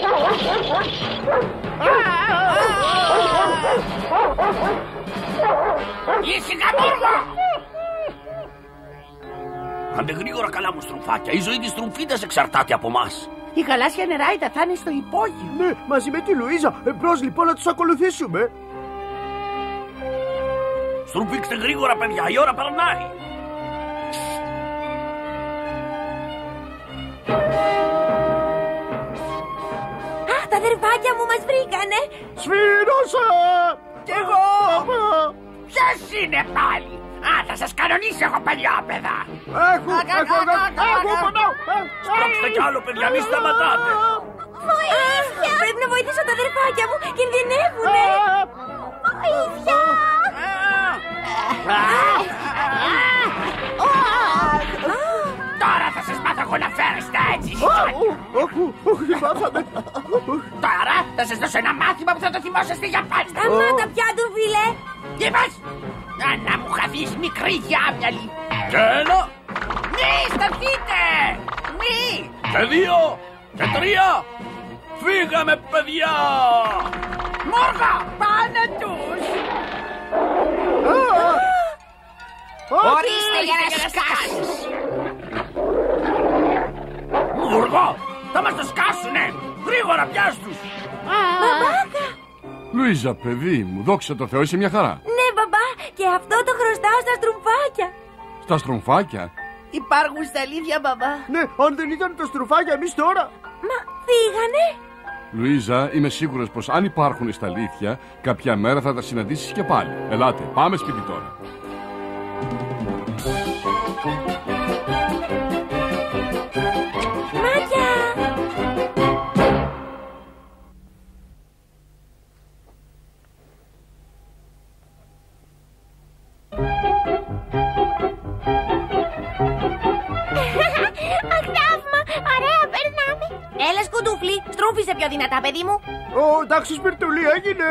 Ήσυχα, Μούργο! Άντε γρήγορα, καλά μου στρουμφάκια. Η ζωή της Στρουμφίτας εξαρτάται από μας. Η γαλάζια νεράιδα θα είναι στο υπόγειο. Ναι, μαζί με τη Λουίζα. Εμπρός λοιπόν να τους ακολουθήσουμε. Στρουμφίξτε γρήγορα, παιδιά, η ώρα περνάει. Αχ, τα αδερφάκια μου μας βρήκανε. Σφύρωσα! Κι εγώ! Ποιος είναι πάλι? Α, θα σας κανονίσω εγώ, παλιόπαιδα. Έχω, πονάω. Στρώψτε κι άλλο, παιδιά, μη σταματάτε. Βοήθεια! Πρέπει να βοηθήσω τα αδερφάκια μου, κινδυνεύουνε. Βοήθεια! Τώρα θα σας μάθω εγώ να φέρεστε έτσι. Όχι, μάθαμε. Τώρα θα σας δώσω ένα μάθημα που θα το θυμόσαστε για πάντα. Σταμάτα πια του, φίλε. Τι πας? Να μου χαθείς, μικρή διάμυαλη. Και ένα, Μη σταθείτε! Μη! και δύο, και τρία. Φύγαμε, παιδιά! Μούργο, πάνε τους! Ορίστε για να σκάσεις! Μούργο, θα μας το σκάσουνε! Γρήγορα, πιάσ' τους! Μπαμπάκα! Λουίζα, παιδί μου, δόξα τω Θεώ, είσαι μια χαρά. Ναι, μπαμπά, και αυτό το χρωστάω στα στρουμφάκια. Στα στρομφάκια. Υπάρχουν στα αλήθεια, μπαμπά. Ναι, αν δεν ήταν τα στροφάκια εμείς τώρα. Μα φύγανε. Λουίζα, είμαι σίγουρος πως αν υπάρχουν στα αλήθεια, κάποια μέρα θα τα συναντήσεις και πάλι. Ελάτε, πάμε σπίτι τώρα. Μάτια! Αχ, θαύμα! Ωραία, περνάμε. Έλα, σκουντούφλι, στρούμφισε πιο δυνατά, παιδί μου. Εντάξει, Σπιρτουλή, έγινε.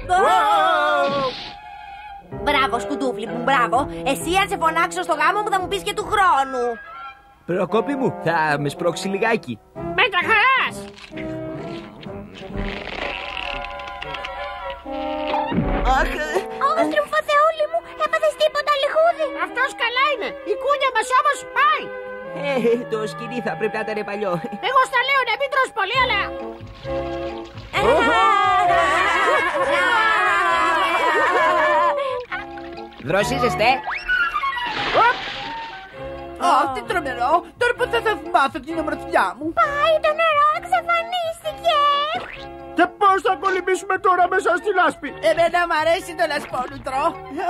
Μπράβο, σκουντούφλι μου, μπράβο. Εσύ, αν σε φωνάξω στο γάμο μου, θα μου πεις και του χρόνου. Προκόπη μου, θα με σπρώξει λιγάκι. Με τα χαράς! Αχ! Στρουφοθεούλη μου, έπαθες τίποτα, λιχούδι? Αυτός καλά είναι. Η κούνια μας όμως πάει. Το σκηνή θα πρέπει να ήταν παλιό. Εγώ στα λέω να μην τρως πολύ, αλλά... Δροσίζεστε. Τι τρομερό. Τώρα που θα μάθω την ομορφιά μου. Πάει, το νερό εξαφανίστηκε. Και πώς θα κολυμπήσουμε τώρα μέσα στη λάσπη? Εμένα μ' αρέσει το λασπόλουτρο.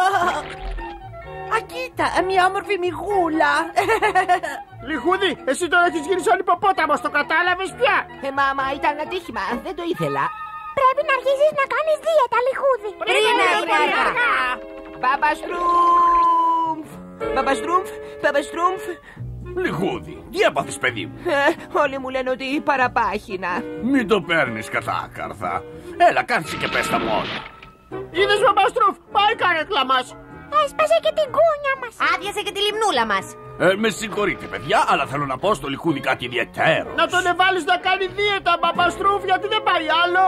Α, κοίτα, μια όμορφη μυγούλα. Λιχούδη, εσύ τώρα έχεις γίνει σαν υποπόταμος, το κατάλαβες πια? Μάμα, ήταν ατύχημα, δεν το ήθελα. Πρέπει να αρχίσεις να κάνεις δίαιτα, Λιχούδη. Πριν είναι αργά. Μπαμπαστρούμφ! Μπαμπαστρούμφ! Μπαμπαστρούμφ! Λιχούδη, τι έπαθες, παιδί μου? Όλοι μου λένε ότι παραπάχυνα. Μην το παίρνεις κατάκαρθα. Έλα, κάτσε και πες τα μόνα. Είδες, Μπαμπαστρούμφ, πάει η καρέκλα μας. Έσπασε και την κούνια μας. Άδειασε και τη λιμνούλα μας. Με συγχωρείτε, παιδιά, αλλά θέλω να πω στο Λιχούδη κάτι ιδιαίτερο. Να τον εβάλεις να κάνει δίαιτα, Μπαμπαστρούμφ, γιατί δεν πάει άλλο.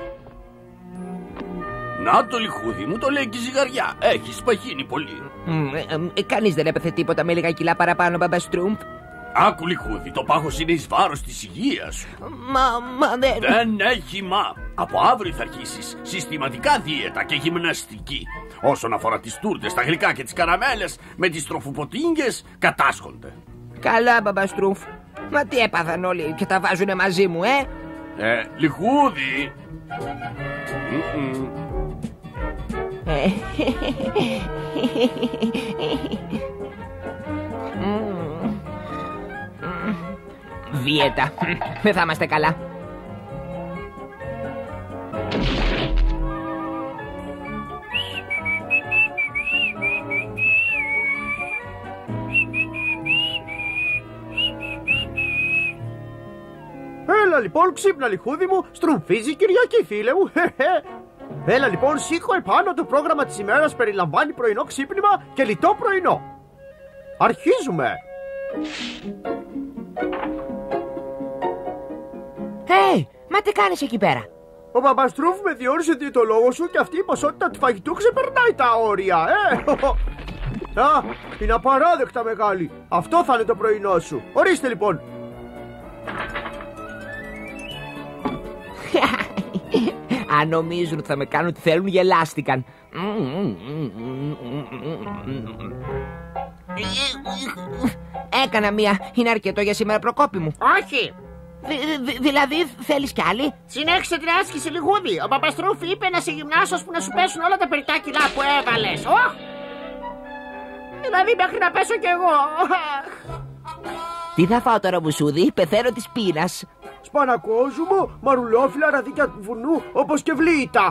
Να το, Λιχούδη μου, το λέει και η ζυγαριά. Έχεις παχύνει πολύ. Κανείς δεν έπαθε τίποτα με λίγα κιλά παραπάνω, Μπαμπαστρούμφ. Άκου, Λιχούδη, το πάχος είναι εις βάρος της υγείας σου. Μα δεν... Δεν έχει μα. Από αύριο θα αρχίσεις συστηματικά δίαιτα και γυμναστική. Όσον αφορά τις τούρτες, τα γλυκά και τις καραμέλες, με τις τροφοποτίνγκες κατάσχονται. Καλά, Μπαμπαστρούμφ. Μα τι έπαθαν όλοι και τα βάζουνε μαζί μου, Λιχούδη. Δίαιτα. Δεν θα είμαστε καλά. Έλα λοιπόν, ξύπνα, Λιχούδη μου, στρουμφίζει η Κυριακή, φίλε μου. Έλα λοιπόν, σήκω επάνω, το πρόγραμμα της ημέρας περιλαμβάνει πρωινό ξύπνημα και λιτό πρωινό. Αρχίζουμε. Μα τι κάνεις εκεί πέρα? Ο Μπαμπαστρούμφ με διόρισε διαιτολόγο σου και αυτή η ποσότητα του φαγητού ξεπερνάει τα όρια, Α, είναι απαράδεκτα μεγάλη. Αυτό θα είναι το πρωινό σου. Ορίστε λοιπόν. Αν νομίζουν ότι θα με κάνουν τι θέλουν, γελάστηκαν. Έκανα μία. Είναι αρκετό για σήμερα, Προκόπη μου? Όχι. Δηλαδή θέλεις κι άλλη? Συνέχισε την άσκηση, Λιχούδη. Ο Παπαστρούφ είπε να σε γυμνάσω ώσπου να σου πέσουν όλα τα περιτά κιλά που έβαλες. Δηλαδή μέχρι να πέσω κι εγώ. Τι θα φάω τώρα, Βουσούδη? Πεθαίνω της πείνας. Σπανακόζουμο, μαρουλόφυλλα, ραδίκια του βουνού, όπως και βλήτα.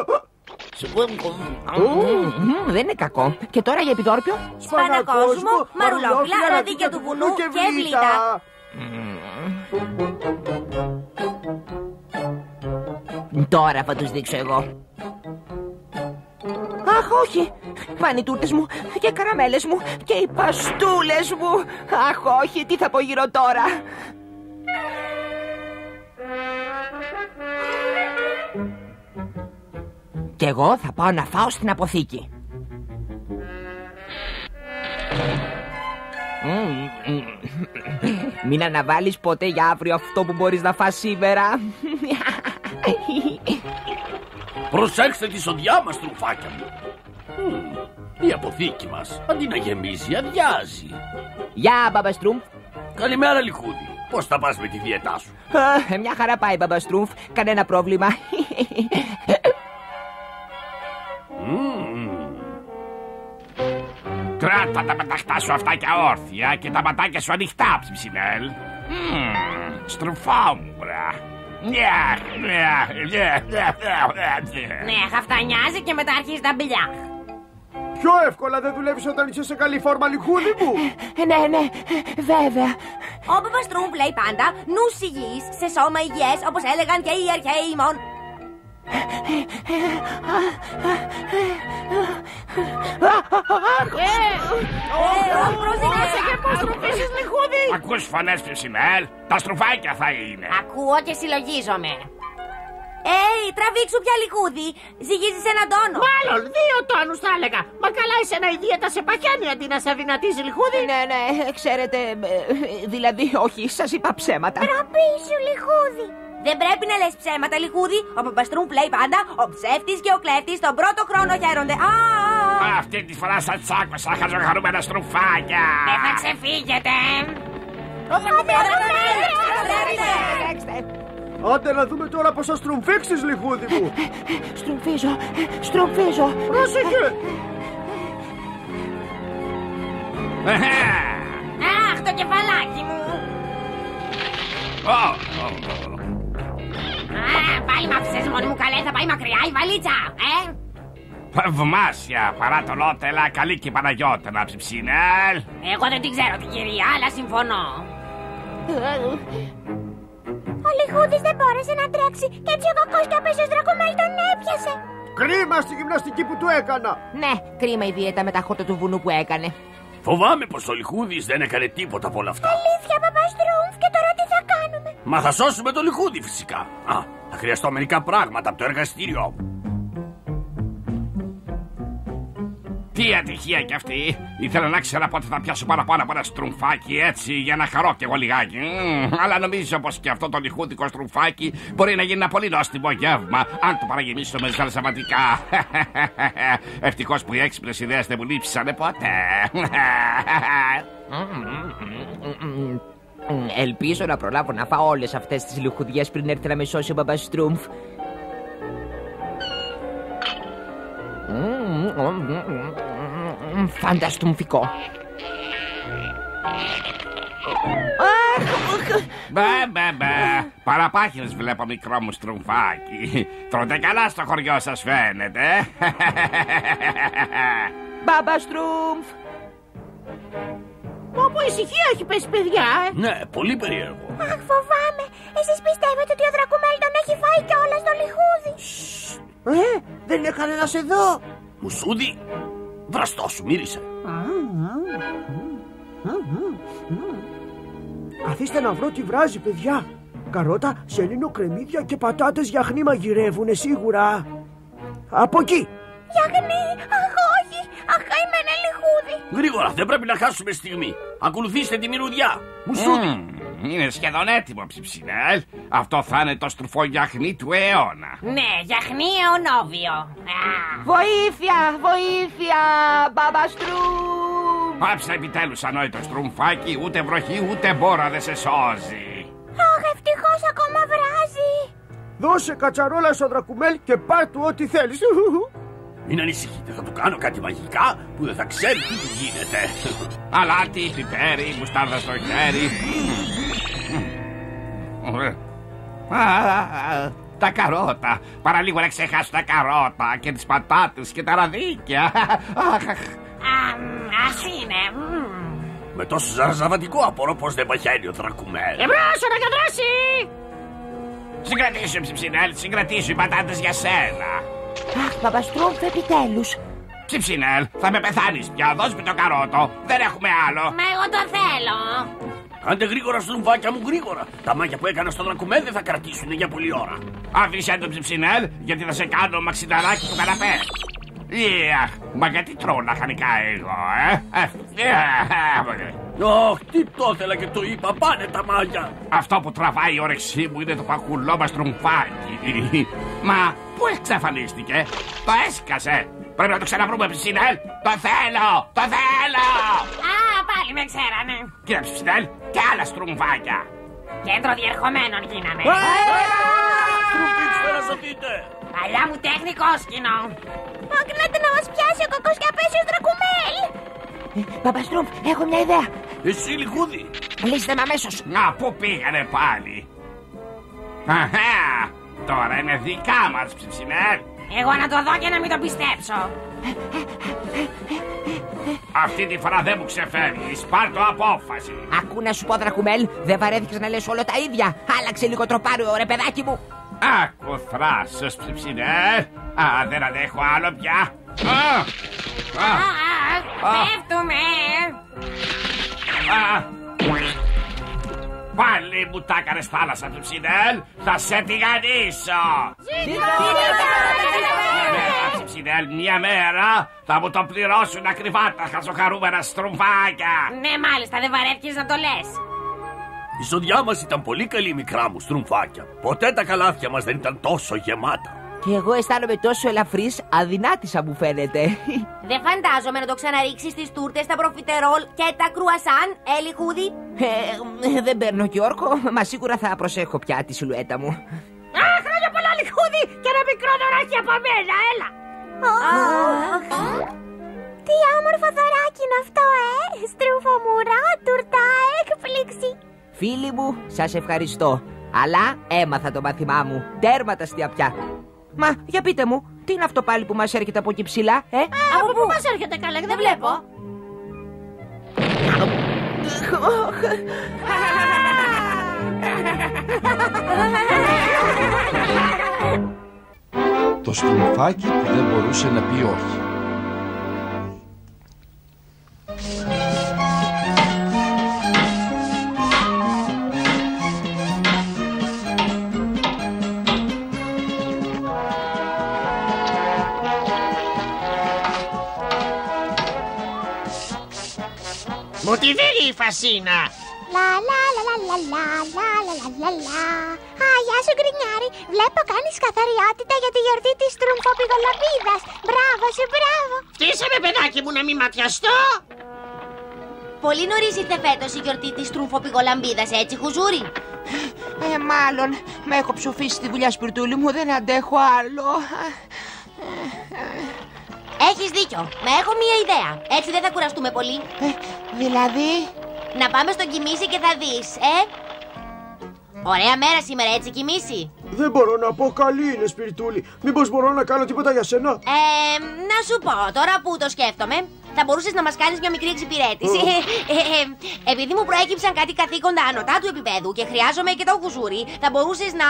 Δεν είναι κακό. Και τώρα για επιδόρπιο? Σπανακόζουμο, μαρουλόφυλλα, ραδίκια του βουνού και βλήτα. Τώρα θα τους δείξω εγώ. Αχ, όχι! Πάνε οι τούρτες μου και οι καραμέλες μου και οι παστούλες μου. Αχ, όχι! Τι θα απογειρώ τώρα? Κι εγώ θα πάω να φάω στην αποθήκη. Μην αναβάλεις ποτέ για αύριο αυτό που μπορείς να φας σήμερα. Προσέξτε τη σοδιά μας, τρουφάκια μου. Η αποθήκη μας, αντί να γεμίζει, αδειάζει. Γεια, Μπαμπαστρούμφ. Καλημέρα, Λιχούδη. Πώς θα πας με τη διαιτά σου? Μια χαρά πάει, Μπαμπαστρούμφ. Κανένα πρόβλημα. Κράτα τα παταχτά σου αυτά και όρθια και τα ματάκια σου ανοιχτά, Ψιμψιμέλ. Στρουφόμουρα. Ναι, χαφτανιάζει και μετά αρχίζει τα μπιλιά. Πιο εύκολα δεν δουλεύεις όταν είσαι σε καλή φόρμα, Λιχούδη μου? Ναι, βέβαια. Ο Παπαστρούμφ λέει πάντα νους υγιής, σε σώμα υγιές, όπως έλεγαν και οι αρχαίοι ημών. Πρόσεχε πως τρουφήσεις, Λιχούδη. Ακούς φωνές, Ψιμψιμέλ? Τα στρουφάκια θα είναι. Ακούω και συλλογίζομαι. Τραβήξου πια, Λιχούδη. Ζυγίζεις έναν τόνο. Μάλλον 2 τόνους θα έλεγα. Μα καλά, εσένα η δίαιτα σε παχαίνει αντί να σε αδυνατίζει, Λιχούδη. Ναι, ξέρετε, δηλαδή όχι, σας είπα ψέματα. Τροπή σου, Λιχούδη. Δεν πρέπει να λες ψέματα, Λιχούδη. Ο Παπαστρούμφ λέει πάντα, ο ψεύτης και ο κλέφτης τον πρώτο χρόνο χαίρονται. Αυτή τη φορά σας τσάκωσα, χαζοχαρούμενα στρουφάκια. Δεν θα ξεφύγετε. Άντε να δούμε τώρα πως θα στρουμφίξεις, λιχούδι μου. Στρομφίζω. Πρόσεχε. Αχ, το κεφαλάκι μου. Πάλι μ' άφησες μόνη μου, καλέ, θα πάει μακριά η βαλίτσα, Θαυμάσια, παρά τον Ότελα, καλή και η Παναγιώτανα, Ψιψινέλ. Εγώ δεν την ξέρω την κυρία, αλλά συμφωνώ. Ο Λιχούδης δεν μπόρεσε να τρέξει και έτσι ο κακός και απέσιος Δρακομέλ τον έπιασε. Κρίμα στη γυμναστική που του έκανα. Ναι, κρίμα η δίαιτα με τα χόρτα του βουνού που έκανε. Φοβάμαι πως ο Λιχούδης δεν έκανε τίποτα από όλα αυτά. Αλήθεια, παπά Στρούμφ, και τώρα τι θα κάνουμε? Μα θα σώσουμε τον Λιχούδη φυσικά. Θα χρειαστώ μερικά πράγματα από το εργαστήριό μου. Τι ατυχία κι αυτή! Ήθελα να ξέρω πότε θα πιάσω παραπάνω από ένα στρουμφάκι έτσι για να χαρώ κι εγώ λιγάκι. Αλλά νομίζω πως και αυτό το λιχούδικο στρουμφάκι μπορεί να γίνει ένα πολύ νόστιμο γεύμα αν το παραγεμίσω με ζαλσαματικά. Ευτυχώς που οι έξυπνες ιδέες δεν μου λείψανε ποτέ. Ελπίζω να προλάβω να φάω όλες αυτές τις λιχουδιές πριν έρθει να με σώσει ο μπαμπάς Στρούμφ. Φανταστουμφικό. Μπε. Παραπάχυνες βλέπω, μικρό μου στρουμφάκι. Τρώτε καλά στο χωριό σας, φαίνεται. Μπαμπά Στρούμφ. Όπου ησυχία έχει πέσει, παιδιά, Ναι, πολύ περίεργο. Αχ, φοβάμαι. Εσείς πιστεύετε ότι ο Δρακομέλ τον έχει φάει κιόλας το Λιχούδι? Δεν είναι κανένας εδώ. Μουσούδι, βραστό σου μύρισε. Καθίστε να βρω τι βράζει, παιδιά. Καρότα, σελήνο, κρεμμύδια και πατάτες γιαχνί μαγειρεύουνε σίγουρα. Από εκεί. Γιαχνί, αχ όχι, αχ καημένε Λιχούδι. Γρήγορα, δεν πρέπει να χάσουμε στιγμή. Ακολουθήστε τη μυρωδιά. Μουσούδι. Είναι σχεδόν έτοιμο, Ψιψινέλ. Αυτό θα είναι το στρουφό γιαχνί του αιώνα. Ναι, γιαχνί αιωνόβιο. Βοήθεια, μπαμπά Στρούμφ. Πάψε επιτέλους, ανόητο στρουμφάκι. Ούτε βροχή ούτε μπόρα δεν σε σώζει. Αχ, ευτυχώς ακόμα βράζει. Δώσε κατσαρόλα στο Δρακομέλ και πάρ' του ό,τι θέλεις. Μην ανησυχείτε, θα του κάνω κάτι μαγικά που δεν θα ξέρει τι του γίνεται. Αλάτι, πιπέρι, μουστάρδα στο χέρι. Τα καρότα. Παραλίγο να ξεχάσω τα καρότα και τις πατάτες και τα ραδίκια. Ας είναι. Με τόσο ζαρζαβατικό απορώ πως δεν παχαίνει ο Δρακομέλ. Εμπρός, ωραία δράση! Συγκρατήσου, Ψιψινέλ, συγκρατήσου οι πατάτες για σένα. Αχ, μπαμπά Στρούμφ, επιτέλους. Ψιψινέλ, θα με πεθάνεις πια, δώσ' με το καρότο. Δεν έχουμε άλλο. Μα εγώ το θέλω. Κάντε γρήγορα, στρουμφάκια μου, γρήγορα. Τα μάγια που έκανα στον Δρακομέλ δεν θα κρατήσουν για πολλή ώρα. Αφήσε το, Ψιψινέλ, γιατί θα σε κάνω μαξιταράκι στο καναπέ. Μα γιατί τρώω λαχανικά εγώ, Ωχ, τι το ήθελα και το είπα, πάνε τα μάγια. Αυτό που τραβάει η όρεξή μου είναι το πακουλό μας στρουμφάκι. Μα πού εξαφανίστηκε? Το έσκασε. Πρέπει να το ξαναβρούμε, Ψιψινέλ. Το θέλω, το θέλω. Πάλι με ξέρανε. Κύριε Ψιψινέλ, και άλλα στρουμφάκια. Κέντρο διερχομένων γίναμε. Στρουμφίξ, να σωθείτε. Παλιά μου τέχνη κόσκινο. Αγνάτε να μας πιάσει ο κακός και απέσιος Δρακομέλ. Μπαμπά Στρούμφ, έχω μια ιδέα. Εσύ, Λιχούδη. Λύστε με αμέσως. Πού πήγανε πάλι? Αχα, τώρα είναι δικά μας, Ψιψινέλ. Εγώ να το δω και να μην το πιστέψω. Αυτή τη φορά δεν μου ξεφεύγεις, πάρ' το απόφαση. Ακού να σου πω, Δρακομέλ, δεν βαρέθηκες να λες όλο τα ίδια. Άλλαξε λίγο τροπάριο, ρε παιδάκι μου. Άκου θράσος, Ψιψινέλ. Δεν αντέχω άλλο πια. Πέφτουμε. Πάλι μου τα έκανες θάλασσα, Ψιψινέλ. Θα σε τηγανίσω. Ψιψινέλ, μια μέρα θα μου το πληρώσουν ακριβά τα χαζοχαρούμενα στρουμφάκια. Ναι, μάλιστα, δεν βαρέθηκες να το λες. Η ζωδιά μας ήταν πολύ καλή, μικρά μου στρουμφάκια. Ποτέ τα καλάθια μας δεν ήταν τόσο γεμάτα. Και εγώ αισθάνομαι τόσο ελαφρύς, αδυνάτησα μου φαίνεται. Δεν φαντάζομαι να το ξαναρίξεις τις τούρτες, τα προφιτερόλ και τα κρουασάν, Λιχούδη. Δεν παίρνω Γιώργο, μα σίγουρα θα προσέχω πια τη σιλουέτα μου. Χρόνια πολλά, Λιχούδη, και ένα μικρό δωράκι από μένα, έλα. Τι όμορφο δωράκι είναι αυτό, στρουφομουρά, τουρτά, έκπληξη. Φίλοι μου, σας ευχαριστώ. Αλλά έμαθα το μάθημά μου. Τέρμα τα αστεία πια. Μα, για πείτε μου, τι είναι αυτό πάλι που μας έρχεται από εκεί ψηλά, Από πού μας έρχεται, καλά, δεν βλέπω. Το στρουμφάκι που δεν μπορούσε να πει όχι. Μου τη δίνει η Φασίνα. Λα λα λα λα λα λα λα λα λα λα. Α, γεια σου Γκρινιάρη. Βλέπω κάνεις καθαριότητα για τη γιορτή της στρουμφοπηγολαμπίδας. Μπράβο σου, μπράβο. Φτύσαμε, παιδάκι μου, να μην ματιαστώ. Πολύ νωρίς ήρθε φέτος η γιορτή της στρουμφοπηγολαμπίδας, έτσι Χουζούρι? Μάλλον. Με έχω ψοφήσει τη δουλειά, Σπιρτούλη μου. Δεν αντέχω άλλο. Έχεις δίκιο. Μα έχω μία ιδέα. Έτσι δεν θα κουραστούμε πολύ. Δηλαδή? Να πάμε στο Κιμήσι και θα δεις, Ωραία μέρα σήμερα, έτσι Κιμήσι? Δεν μπορώ να πω, καλή είναι, Σπιρτούλη. Μήπως μπορώ να κάνω τίποτα για σένα? Να σου πω, τώρα που το σκέφτομαι, θα μπορούσες να μας κάνεις μια μικρή εξυπηρέτηση. Επειδή μου προέκυψαν κάτι καθήκοντα ανωτά του επίπεδου και χρειάζομαι και το Χουζούρι, θα μπορούσες να...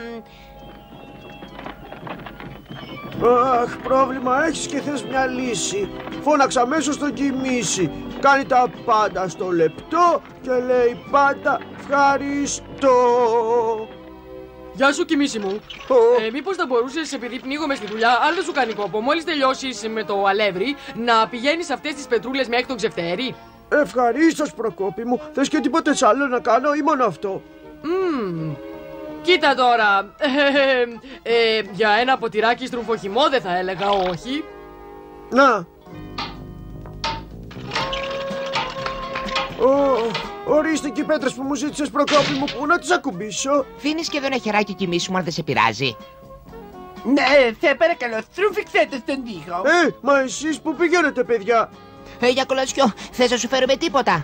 Αχ, πρόβλημα έχεις και θες μια λύση. Φώναξα αμέσως τον Κιμήσι. Κάνει τα πάντα στο λεπτό και λέει πάντα ευχαριστώ. Γεια σου, Κιμήσι μου. Μήπως θα μπορούσες, επειδή πνίγομαι στη δουλειά, αν δεν σου κάνει κόπο, μόλις τελειώσεις με το αλεύρι, να πηγαίνεις αυτές τις πετρούλες μέχρι τον Ξεφτέρι? Ευχαρίστως, Προκόπη μου. Θες και τίποτε άλλο να κάνω ή μόνο αυτό? Κοίτα τώρα. Για ένα ποτηράκι στρουμφοχυμό δεν θα έλεγα όχι. Να. Ορίστε και οι πέτρες που μου ζήτησες, Προκόπη μου, που να τις ακουμπήσω. Δίνεις και εδώ ένα χεράκι, Κιμήσι μου, αν δεν σε πειράζει. Ναι, σε παρακαλώ, στρουφιξέ το στον τοίχο. Μα εσείς που πηγαίνετε, παιδιά? Για κολατσιό, θες να σου φέρουμε τίποτα?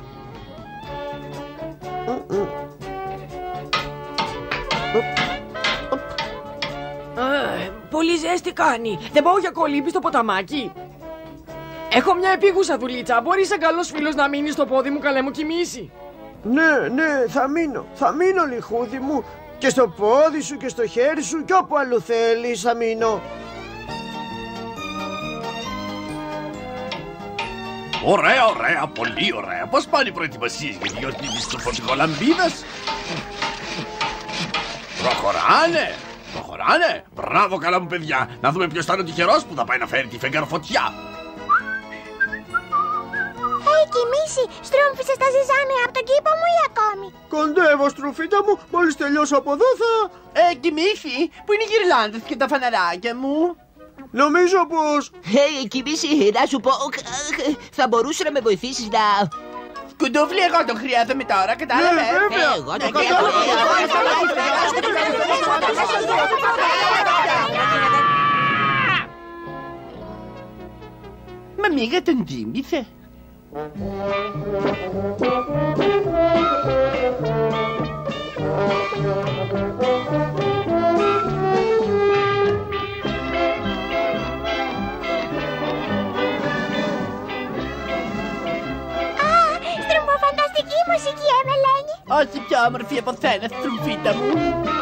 Πολύ ζέστη κάνει. Δεν πάω για κολύμπη στο ποταμάκι? Έχω μια επίγουσα δουλίτσα. Μπορείς σαν καλός φίλος να μείνεις στο πόδι μου, καλέ μου Κιμήσι? Ναι, θα μείνω. Θα μείνω, Λιχούδη μου. Και στο πόδι σου και στο χέρι σου και όπου αλλού θέλεις θα μείνω. Ωραία, πολύ ωραία. Πώς πάνε οι προετοιμασίες για τη γιορτή της στρουμφοπηγολαμπίδας? Προχωράνε. Μπράβο, καλά μου παιδιά. Να δούμε ποιος θα είναι ο τυχερός που θα πάει να φέρει τη φεγγαροφωτιά. Κιμήσι, στρούμφισες τα ζυζάνια από τον κήπο μου ή ακόμη? Κοντεύω, στρουφίτα μου. Μόλις τελειώσω από εδώ θα... Κιμήσι, που είναι οι γυρλάντες και τα φαναράκια μου? Νομίζω πως... Κιμήσι, να σου πω, θα μπορούσε να με βοηθήσεις να... Κουντούφλι, εγώ τον χρειάζομαι τώρα, κατάλαβες? Ναι, βέβαια. Εγώ τον χρειάζομαι. Μα μίγα τον τίμησε. Στρουμφοφανταστική μουσική, Εμελένη. Όχι πιο όμορφη από σένα, στρουμφίτα μου.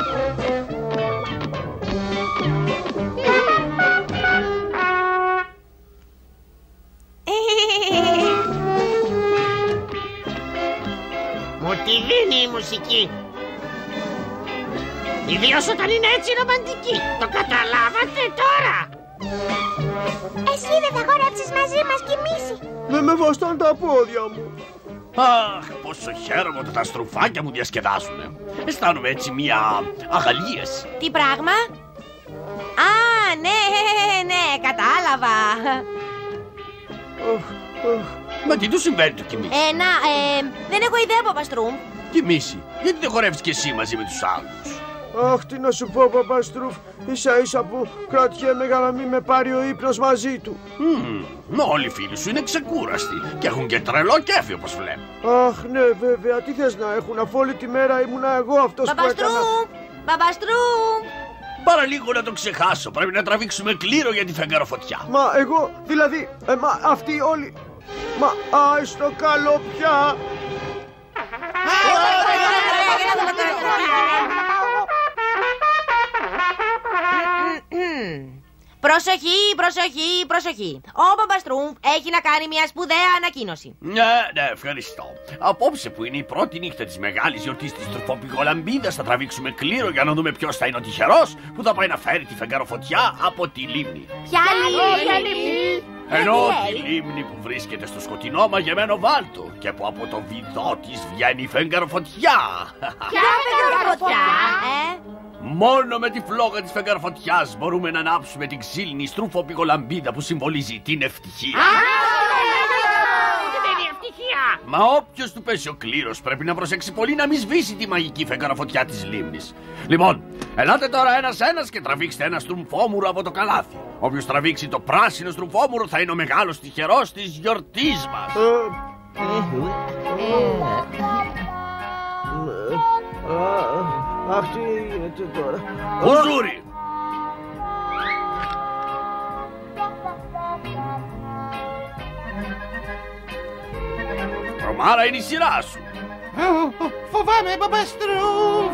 Μου τη δίνει η μουσική. Ιδίως όταν είναι έτσι ρομαντική. Το καταλάβατε τώρα? Εσύ δεν θα χορέψεις μαζί μας, Κιμήσι? Δεν με βαστάνε τα πόδια μου. Αχ, πόσο χαίρομαι ότι τα στρουφάκια μου διασκεδάζουνε. Αισθάνομαι έτσι μια αγαλίαση. Τι πράγμα? Α, ναι, κατάλαβα. Μα τι του συμβαίνει του Κιμίση? Δεν έχω ιδέα, Παπαστρούμφ. Κιμίση, γιατί δεν χορεύεις και εσύ μαζί με τους άλλους? Αχ, τι να σου πω, Παπαστρούφ. Ίσα ίσα που κρατιέμαι για να μην με πάρει ο ύπνος μαζί του. Όλοι οι φίλοι σου είναι ξεκούραστοι και έχουν και τρελό κέφι, όπως βλέπω. Αχ, ναι, βέβαια, τι θες να έχουν, αφού όλη τη μέρα ήμουνα εγώ αυτός που έκανα. Παπαστρούμφ! Παραλίγο να το ξεχάσω, πρέπει να τραβήξουμε κλήρο για τη φεγγαροφωτιά. Μα εγώ, δηλαδή, αυτοί όλοι. Μα στο καλό πια. Προσοχή, προσοχή, προσοχή. Ο Παπαστρούμφ έχει να κάνει μια σπουδαία ανακοίνωση. Ναι, ευχαριστώ. Απόψε που είναι η πρώτη νύχτα της μεγάλης γιορτής της Τρουφοπικολαμπίδας θα τραβήξουμε κλήρο για να δούμε ποιος θα είναι ο τυχερός που θα πάει να φέρει τη φεγγαροφωτιά από τη λίμνη. Ποια λίμνη? Ενώ τη λίμνη που βρίσκεται στο σκοτεινό μαγεμένο βάλτο και που από το βυθό της βγαίνει η φεγγαροφωτιά. Ποια φεγγαροφωτιά? Μόνο με τη φλόγα της φεγγαροφωτιάς μπορούμε να ανάψουμε την ξύλινη στρουφοπικολαμπίδα που συμβολίζει την ευτυχία. Μα όποιος του πέσει ο κλήρος πρέπει να προσέξει πολύ να μην σβήσει τη μαγική φεγγαροφωτιά της λίμνης. Λοιπόν, ελάτε τώρα ένας-ένας και τραβήξτε ένα στρουμφόμουρο από το καλάθι. Όποιος τραβήξει το πράσινο στρουμφόμουρο θα είναι ο μεγάλος τυχερός της γιορτής μας. Αχ, τι γίνεται τώρα. Μπουζούρι! Τρομάρα, είναι η σειρά σου. Φοβάμαι, Παπαστρούφ.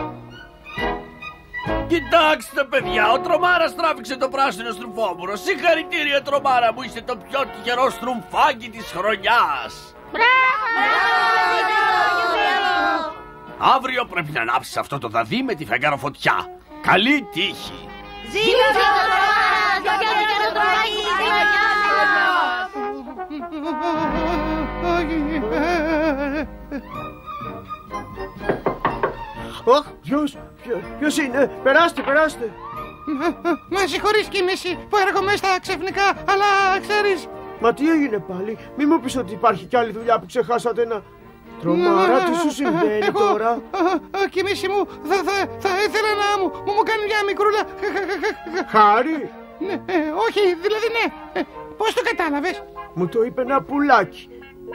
Κοιτάξτε, παιδιά, ο Τρομάρας τράβηξε το πράσινο στρουμφόμουρο. Συγχαρητήρια, Τρομάρα μου, είστε το πιο τυχερό στρουμφάκι της χρονιάς. Αύριο πρέπει να ανάψεις αυτό το δαδί με τη φεγγαροφωτιά. Καλή τύχη! Ποιος είναι? Περάστε, περάστε. Με συγχωρείς, Κιμίση, που έρχομαι στα ξαφνικά, αλλά ξέρεις... Μα τι έγινε πάλι? Μη μου πεις ότι υπάρχει κι άλλη δουλειά που ξεχάσατε να... Τρομάρα, τι σου συμβαίνει τώρα? Κιμίση μου, θα ήθελα να μου κάνει μια μικρούλα... Χάρη? Ναι, όχι, δηλαδή ναι. Πώς το κατάλαβες? Μου το είπε ένα πουλάκι.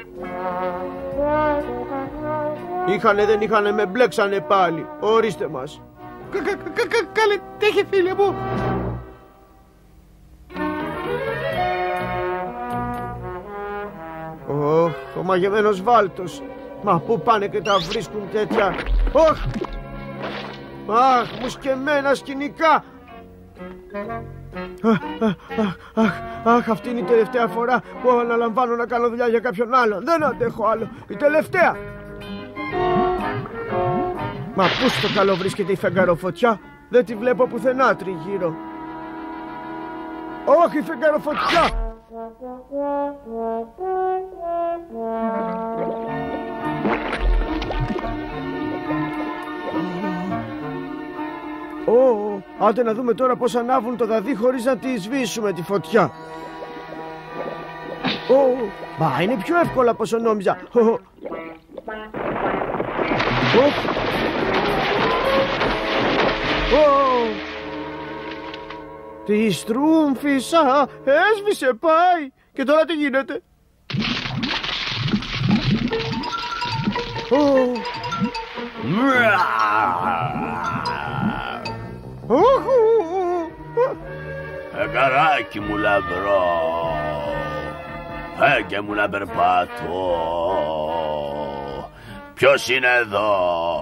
Είχανε δεν είχανε, με μπλέξανε πάλι. Ορίστε μας. Καλή τύχη, φίλε μου. Ο μαγεμένος βάλτος. Μα πού πάνε και τα βρίσκουν τέτοια? Αχ, μου σκεμμένα σκηνικά. Αχ, αυτή είναι η τελευταία φορά που αναλαμβάνω να κάνω δουλειά για κάποιον άλλον. Δεν αντέχω άλλο. Η τελευταία. Μα πού στο καλό βρίσκεται η φεγγαροφωτιά? Δεν τη βλέπω πουθενά τριγύρω. Όχι, η φεγγαροφωτιά! Άντε να δούμε τώρα πώς ανάβουν το δαδί χωρίς να τη σβήσουμε τη φωτιά. Μα είναι πιο εύκολα από όσο νόμιζα. Τη στρούμφισα, έσβησε, πάει. Και τώρα τι γίνεται? Φεγγαράκι μου λαμπρό, φέγγε μου να περπατώ. Ποιος είναι εδώ?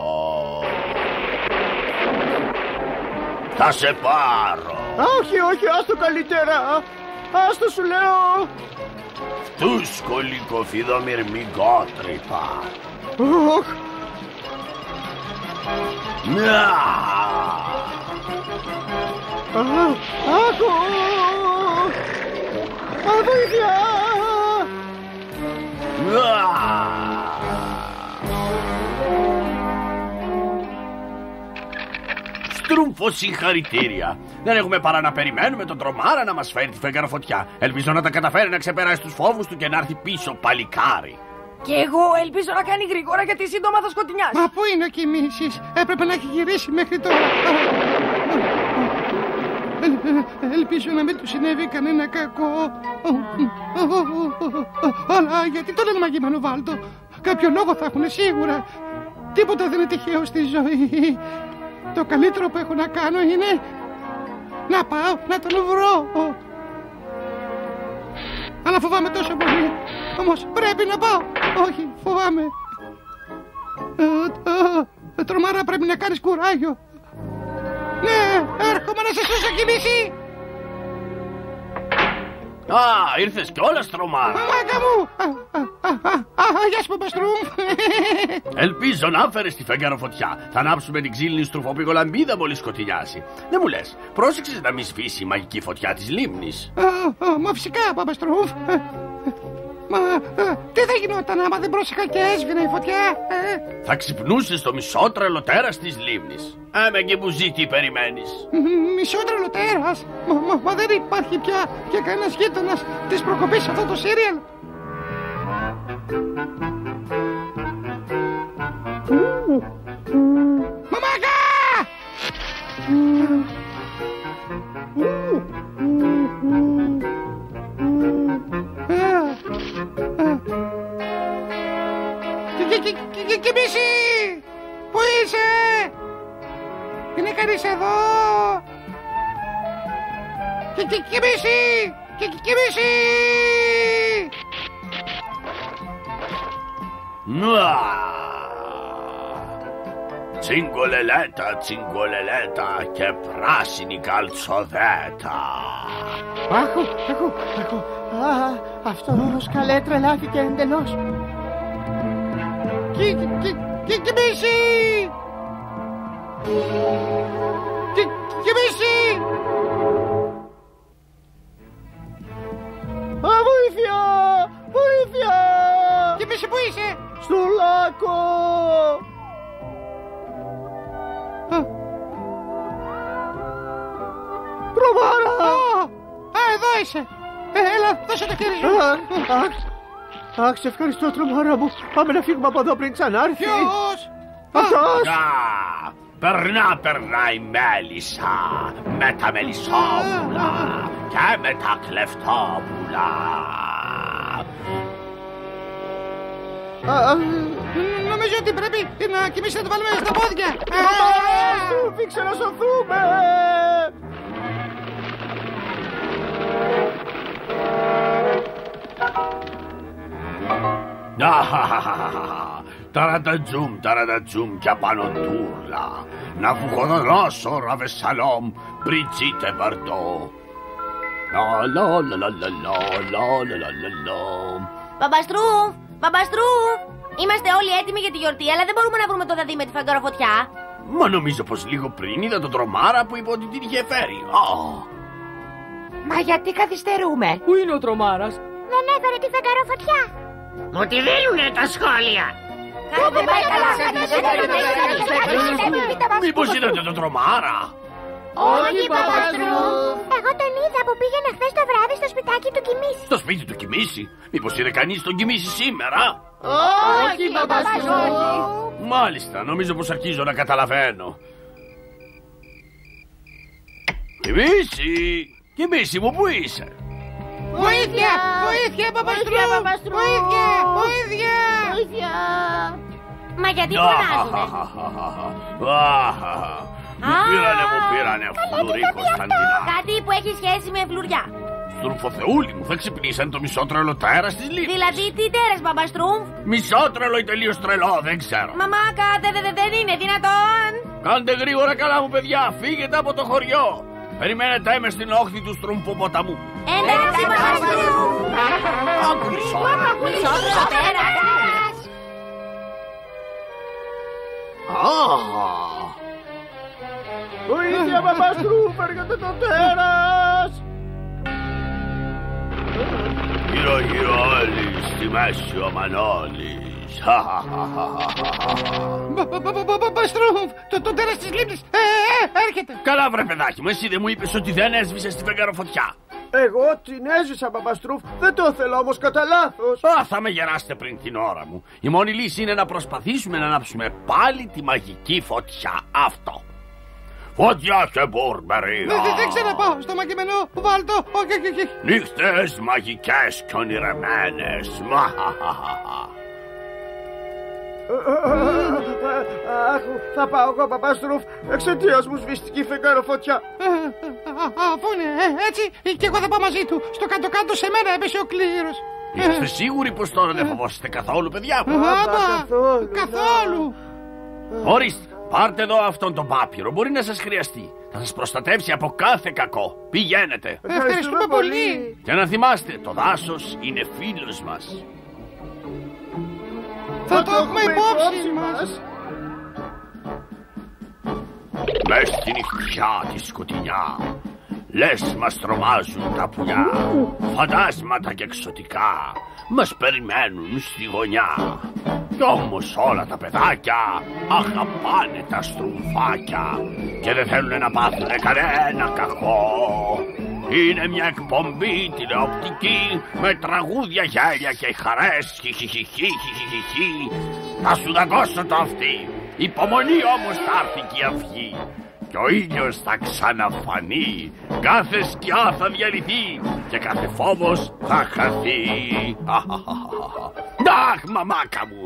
Θα σε πάρω. Όχι, όχι, άστο καλύτερα. Άστο σου λέω. Φτούσκολη κοφίδο μυρμικότρυπα. Άκου! Βοήθεια! Στρούμφο, συγχαρητήρια. Δεν έχουμε παρά να περιμένουμε τον τρομάρα να μας φέρει τη φεγγαροφωτιά. Ελπίζω να τα καταφέρει να ξεπεράσει τους φόβους του και να έρθει πίσω παλικάρι. Και εγώ ελπίζω να κάνει γρήγορα γιατί σύντομα θα σκοτεινιάσει. Μα πού είναι ο Κιμήσης? Έπρεπε να έχει γυρίσει μέχρι τώρα. Ελπίζω να μην του συνέβη κανένα κακό. Αλλά γιατί το λένε μαγειμένο βάλτο? Κάποιο λόγο θα έχουν σίγουρα. Τίποτα δεν είναι τυχαίο στη ζωή. Το καλύτερο που έχω να κάνω είναι να πάω να τον βρω. Αλλά φοβάμαι τόσο πολύ. Όμως πρέπει να πάω. Όχι, φοβάμαι. Τρομάρα, πρέπει να κάνεις κουράγιο. Ναι, έρχομαι να σε σώσω, Κιμήση. Α, ήρθες κιόλας, τρομάρα. Μάκα μου. Γεια σου, Παπαστρούμφ. Ελπίζω να φέρεις τη φεγγαροφωτιά. Θα ανάψουμε την ξύλινη στρουφοπηγολαμπίδα μόλις σκοτεινιάσει. Δεν μου λες, πρόσεξες να μην σβήσει η μαγική φωτιά της λίμνης? Μα φυσικά, Παπαστρούμφ. Μα τι θα γινόταν άμα δεν πρόσεχα και έσβηνε η φωτιά? Θα ξυπνούσες στο μισότρελο τέρας της λίμνης. Με και μπουζί, τι περιμένεις? Μισότρελο τέρας? Μα δεν υπάρχει πια και κανένας γείτονας της προκοπής σε αυτό το σύριαλ. Μαμάκα! Κιμήση! Πού είσαι? Είναι κανείς εδώ? Κιμήση! Κιμήση! Τσιγκολελέτα, τσιγκολελέτα και πράσινη καλτσοδέτα. Αχου. Αυτός καλέ τρελάθηκε εντελώς. Κιμήση! Κιμήση! Βοήθεια! Βοήθεια! Κιμήση, πού είσαι? Στο λάκκο! Τρομάρα! Εδώ είσαι! Έλα, δώσε το χέρι σου! Αχ, σε ευχαριστώ, τρομάρα μου. Πάμε να φύγουμε από εδώ πριν ξανάρθει. Ποιος? Αυτός! Περνά η μέλισσα με τα μελισσόπουλα και με τα κλεφτόπουλα. Νομίζω ότι πρέπει να Κιμήσει να το βάλουμε στα πόδια. Φίξε να σωθούμε. Ταρατατζούμ και απάνω τούρλα. Να βουχοδρόσο ραβεσσαλόμ, πριτσίτε μπαρτό. Μπαμπαστρούμφ, είμαστε όλοι έτοιμοι για τη γιορτή, αλλά δεν μπορούμε να βρούμε το δαδί με τη φεγγαροφωτιά. Μα νομίζω πως λίγο πριν είδα τον τρομάρα που είπε ότι την είχε φέρει. Μα γιατί καθυστερούμε? Πού είναι ο τρομάρας? Δεν έφερε τη φεγγαροφωτιά. Μου τη δίνουνε τα σχόλια. Δεν πάει καλά. Μήπως είδατε τον τρομάρα? Όχι, Παπαστρούμφ. Εγώ τον είδα που πήγαινε χθες το βράδυ στο σπιτάκι του Κιμήση. Στο σπίτι του Κιμήση? Μήπως είδε κανείς τον Κιμήση σήμερα? Όχι, Παπαστρούμφ. Μάλιστα, νομίζω πως αρχίζω να καταλαβαίνω. Κιμήση μου, πού είσαι? Βοήθεια! Βοήθεια, Παπαστρούμφ! Βοήθεια! Μα γιατί φωνάζουνε? Μου πήρανε φλουρί Κωνσταντινά. Κάτι που έχει σχέση με φλουριά. Στρουφοθεούλη μου, θα ξυπνήσαν το μισότρελο τέρας της λίμνης. Δηλαδή τι τέρας, Παπαστρούμφ? Μισότρελο ή τελείως τρελό, δεν ξέρω. Μαμάκα, δεν είναι δυνατόν. Κάντε γρήγορα, καλά μου παιδιά, φύγετε από το χωριό. Περιμένετε με στην όχθη του Στρουμφοποταμού. Εντάξει, Παπαστρούμφ. Μισότρελο τέρας. Βοήθεια, Παπαστρούμφ, έρχεται το τέρας. Γύρω γύρω όλοι, στη μέση ο Μανώλης. λίμνης. Μπαστρούμφ, το τέρας της λίμνης έρχεται. Καλά βρε παιδάκι μου, εσύ δεν μου είπες ότι δεν έσβησες τη φεγγαροφωτιά? Εγώ την έζησα, Μπαμπαστρούφ. Δεν το θέλω όμως κατά λάθος. Θα με γεράσετε πριν την ώρα μου. Η μόνη λύση είναι να προσπαθήσουμε να ανάψουμε πάλι τη μαγική φωτιά. Αυτό. Φωτιά και μπορμπερία. Δεν ξαναπάω στο μαγειμενό. Βάλτο. Όχι. Νύχτες μαγικές και ονειρεμένες. Θα πάω εγώ, Μπαμπαστρούφ, εξαιτίας μου σβηστική φεγγαροφωτιά. Αφού είναι έτσι, και εγώ θα πάω μαζί του. Στο κάτω-κάτω σε μένα έπεσε ο κλήρος. Είστε σίγουροι πως τώρα δεν φοβόσαστε καθόλου, παιδιά μου? Καθόλου. Ορίστε, πάρτε εδώ αυτόν τον πάπυρο. Μπορεί να σας χρειαστεί. Θα σας προστατεύσει από κάθε κακό. Πηγαίνετε. Ευχαριστούμε πολύ. Και να θυμάστε, το δάσος είναι φίλος μας. Θα το έχουμε υπόψη μας. Μες στη νυχτιά τη σκοτεινιά, λες μας τρομάζουν τα πουλιά. Φαντάσματα και εξωτικά μας περιμένουν στη γωνιά. Κι όμως όλα τα παιδάκια αγαπάνε τα στρουμφάκια και δεν θέλουν να πάθουν κανένα κακό. Είναι μια εκπομπή τηλεοπτική με τραγούδια, γέλια και χαρές. Χιχιχιχιχιχιχι. Θα σου δαγκώσω το αυτί. Υπομονή όμως θα έρθει και η αυγή. Και ο ήλιος θα ξαναφανεί. Κάθε σκιά θα διαλυθεί και κάθε φόβος θα χαθεί. Αχ, μαμάκα μου.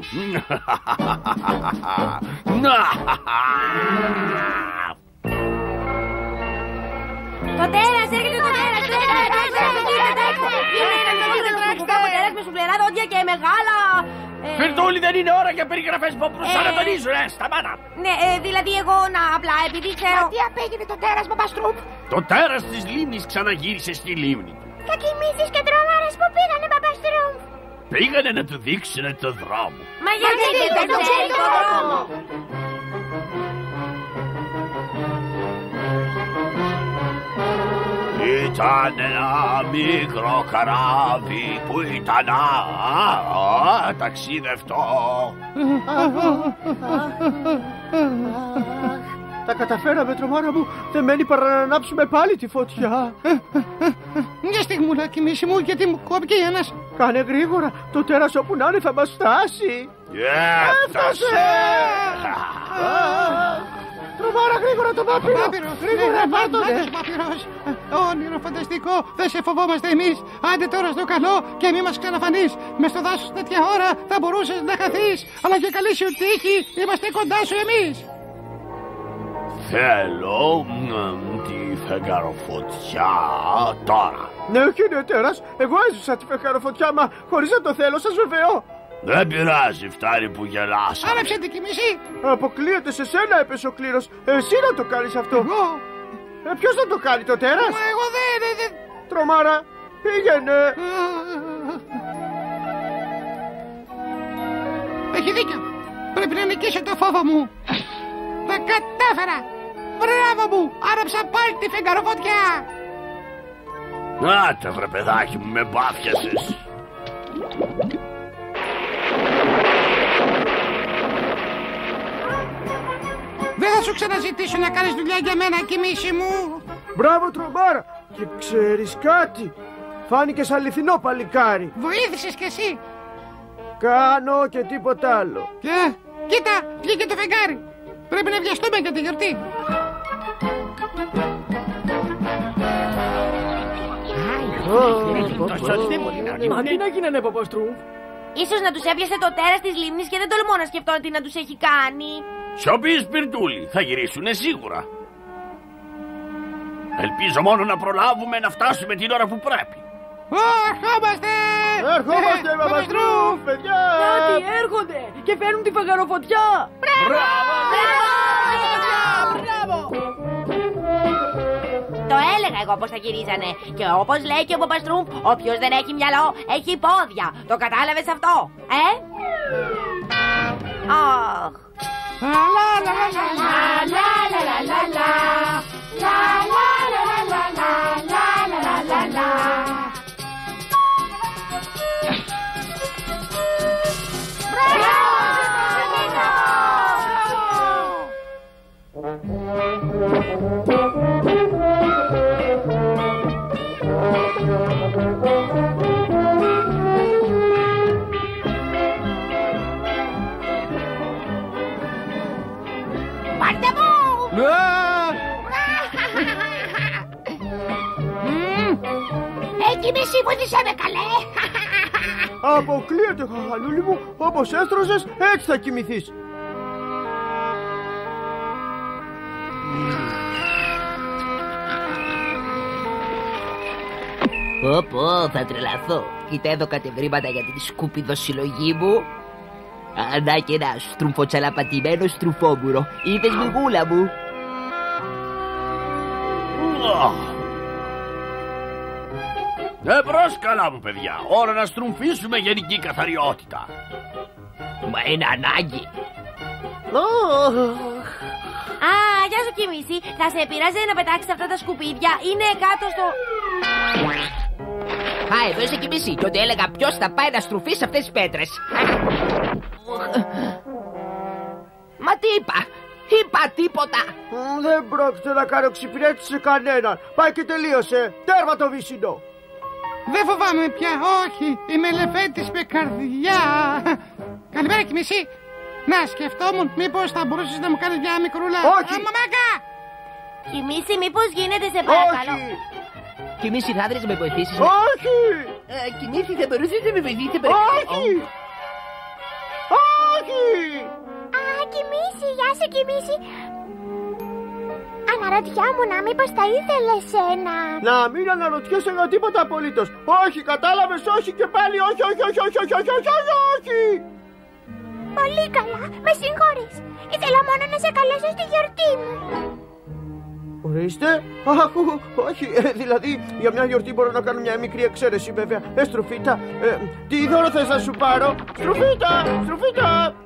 Το τέρας, έρχεται το τέρας. Ο τέρας με σουβλερά δόντια και μεγάλα... Φερτούλη, δεν είναι ώρα για περιγραφές που προσανατολίζουν, σταμάτα. Ναι, δηλαδή εγώ απλά επειδή ξέρω... Τι απέγινε το τέρας, Μπαμπαστρούμφ? Το τέρας της λίμνης ξαναγύρισε στη λίμνη. Κακιμίτσες και τρομάρες που πήγανε, Μπαμπαστρούμφ? Πήγανε να του δείξουνε το δρόμο. Μα γιατί δεν το ξέρει το δρόμο? Ήταν ένα μικρό καράβι που ήταν ταξίδευτο. Τα καταφέραμε, τρομάρα μου. Δεν μένει παρά να ανάψουμε πάλι τη φωτιά. Μια στιγμούλα, κοιμήσι μου, γιατί μου κόπηκε ένας. Κάνε γρήγορα. Το τέρας όπου να είναι θα μας φτάσει. Έφτασε! Τρομάρα, γρήγορα το πάπυρο. Γρήγορα, πάρτονε. Όνειρο φανταστικό. Δεν σε φοβόμαστε εμείς. Άντε τώρα στο καλό και μη μας ξαναφανείς. Μες στο δάσος τέτοια ώρα θα μπορούσες να χαθείς. Αλλά και καλή σου τύχη, είμαστε κοντά σου εμείς. Θέλω τη φεγγαροφωτιά τώρα. Ναι, κύριε τέρας, εγώ έζησα τη φεγγαροφωτιά, μα χωρίς να το θέλω, σας βεβαιώ. Δεν πειράζει, φτάνει που γελάσαμε. Άναψε την κοιμήσή. Αποκλείεται, σε σένα έπεσε ο κλήρος. Εσύ να το κάνεις αυτό. Εγώ. Ποιος θα το κάνει, το τέρας? Μα εγώ δεν... Τρομάρα, πήγαινε. Έχει δίκιο. Πρέπει να νικήσω το φόβο μου. Τα κατάφερα. Μπράβο μου, άναψα πάλι τη φεγγαροφωτιά. Άτε βρε παιδάκι μου, με μπάφιασες. Δεν θα σου ξαναζητήσω να κάνεις δουλειά για μένα, κοιμήσι μου. Μπράβο, τρομάρα. Και ξέρεις κάτι? Φάνηκες αληθινό παλικάρι. Βοήθησες κι εσύ. Κάνω και τίποτα άλλο. Κοίτα, βγήκε το φεγγάρι. Πρέπει να βιαστούμε για τη γιορτή. Μα τι να γίνανε, Παπαστρούμφ? Ίσως να τους έπιασε το τέρας της λίμνης και δεν τολμώ να σκεφτώ τι να τους έχει κάνει. Σιωπή, Σπιρτούλη, θα γυρίσουνε σίγουρα. Ελπίζω μόνο να προλάβουμε να φτάσουμε την ώρα που πρέπει. Ερχόμαστε! Ερχόμαστε, Παπαστρούμφ, παιδιά! Κάτι έρχονται και φέρνουν τη φεγγαροφωτιά. Μπράβο! Μπράβο! Το έλεγα εγώ πως θα γυρίζανε. Και όπως λέει και ο Παπαστρούμφ, όποιος δεν έχει μυαλό έχει πόδια. Το κατάλαβες αυτό, Αχ. Μπράβο! Πάρτε μου! Κοιμήσι, βοήθησέ με καλέ! Αποκλείεται, χαχανούλη μου. Όπως έστρωσες, έτσι θα κοιμηθείς. Πω, θα τρελαθώ. Κοίτα εδώ κατευρήματα για την σκούπιδο συλλογή μου. Να και ένα στρουμφοτσαλαπατημένο στρουφόμουρο. Είδες μηγούλα μου? Εμπρός καλά μου παιδιά. Ώρα να στρουμφίσουμε γενική καθαριότητα. Μα είναι ανάγκη. Γεια σου Κιμίση. Θα σε πειράζει να πετάξεις αυτά τα σκουπίδια? Είναι κάτω στο... Εδώ είσαι Κιμίση. Και ότι έλεγα ποιος θα πάει να στρουφίσει αυτές τις πέτρες. Μα τι είπα? Είπα τίποτα. Δεν πρόκειται να κάνω εξυπηρέτηση σε κανέναν. Πάει και τελείωσε. Τέρμα το βυσινό. Δεν φοβάμαι πια, όχι. Είμαι ελεφέντης με καρδιά. Καλημέρα Κιμίση. Να, σκεφτόμουν μήπως θα μπορούσες να μου κάνεις μια μικρούλα. Όχι. Μαμάκα. Κιμίση, μήπως γίνεται, σε παρακαλώ? Κιμίση, θα ήθελες να με βοηθήσεις? Όχι. Κιμίση, θα μπορούσες να με βοηθήσεις? Όχι. Όχι. Κιμίση, γεια σου Κιμίση. Αναρωτιόμουν μήπως θα ήθελες ένα... Να μην αναρωτιέσαι για τίποτα απολύτως. Όχι, κατάλαβες, όχι και πάλι όχι, όχι, όχι, όχι, όχι, όχι, όχι, όχι, όχι. Πολύ καλά, με συγχωρείς. Ήθελα μόνο να σε καλέσω στη γιορτή μου. Ορίστε. Αχ, όχι, δηλαδή για μια γιορτή μπορώ να κάνω μια μικρή εξαίρεση βέβαια. Στρουφίτα, τι δώρο θες να σου πάρω? Στρουφίτα, στρουφίτα.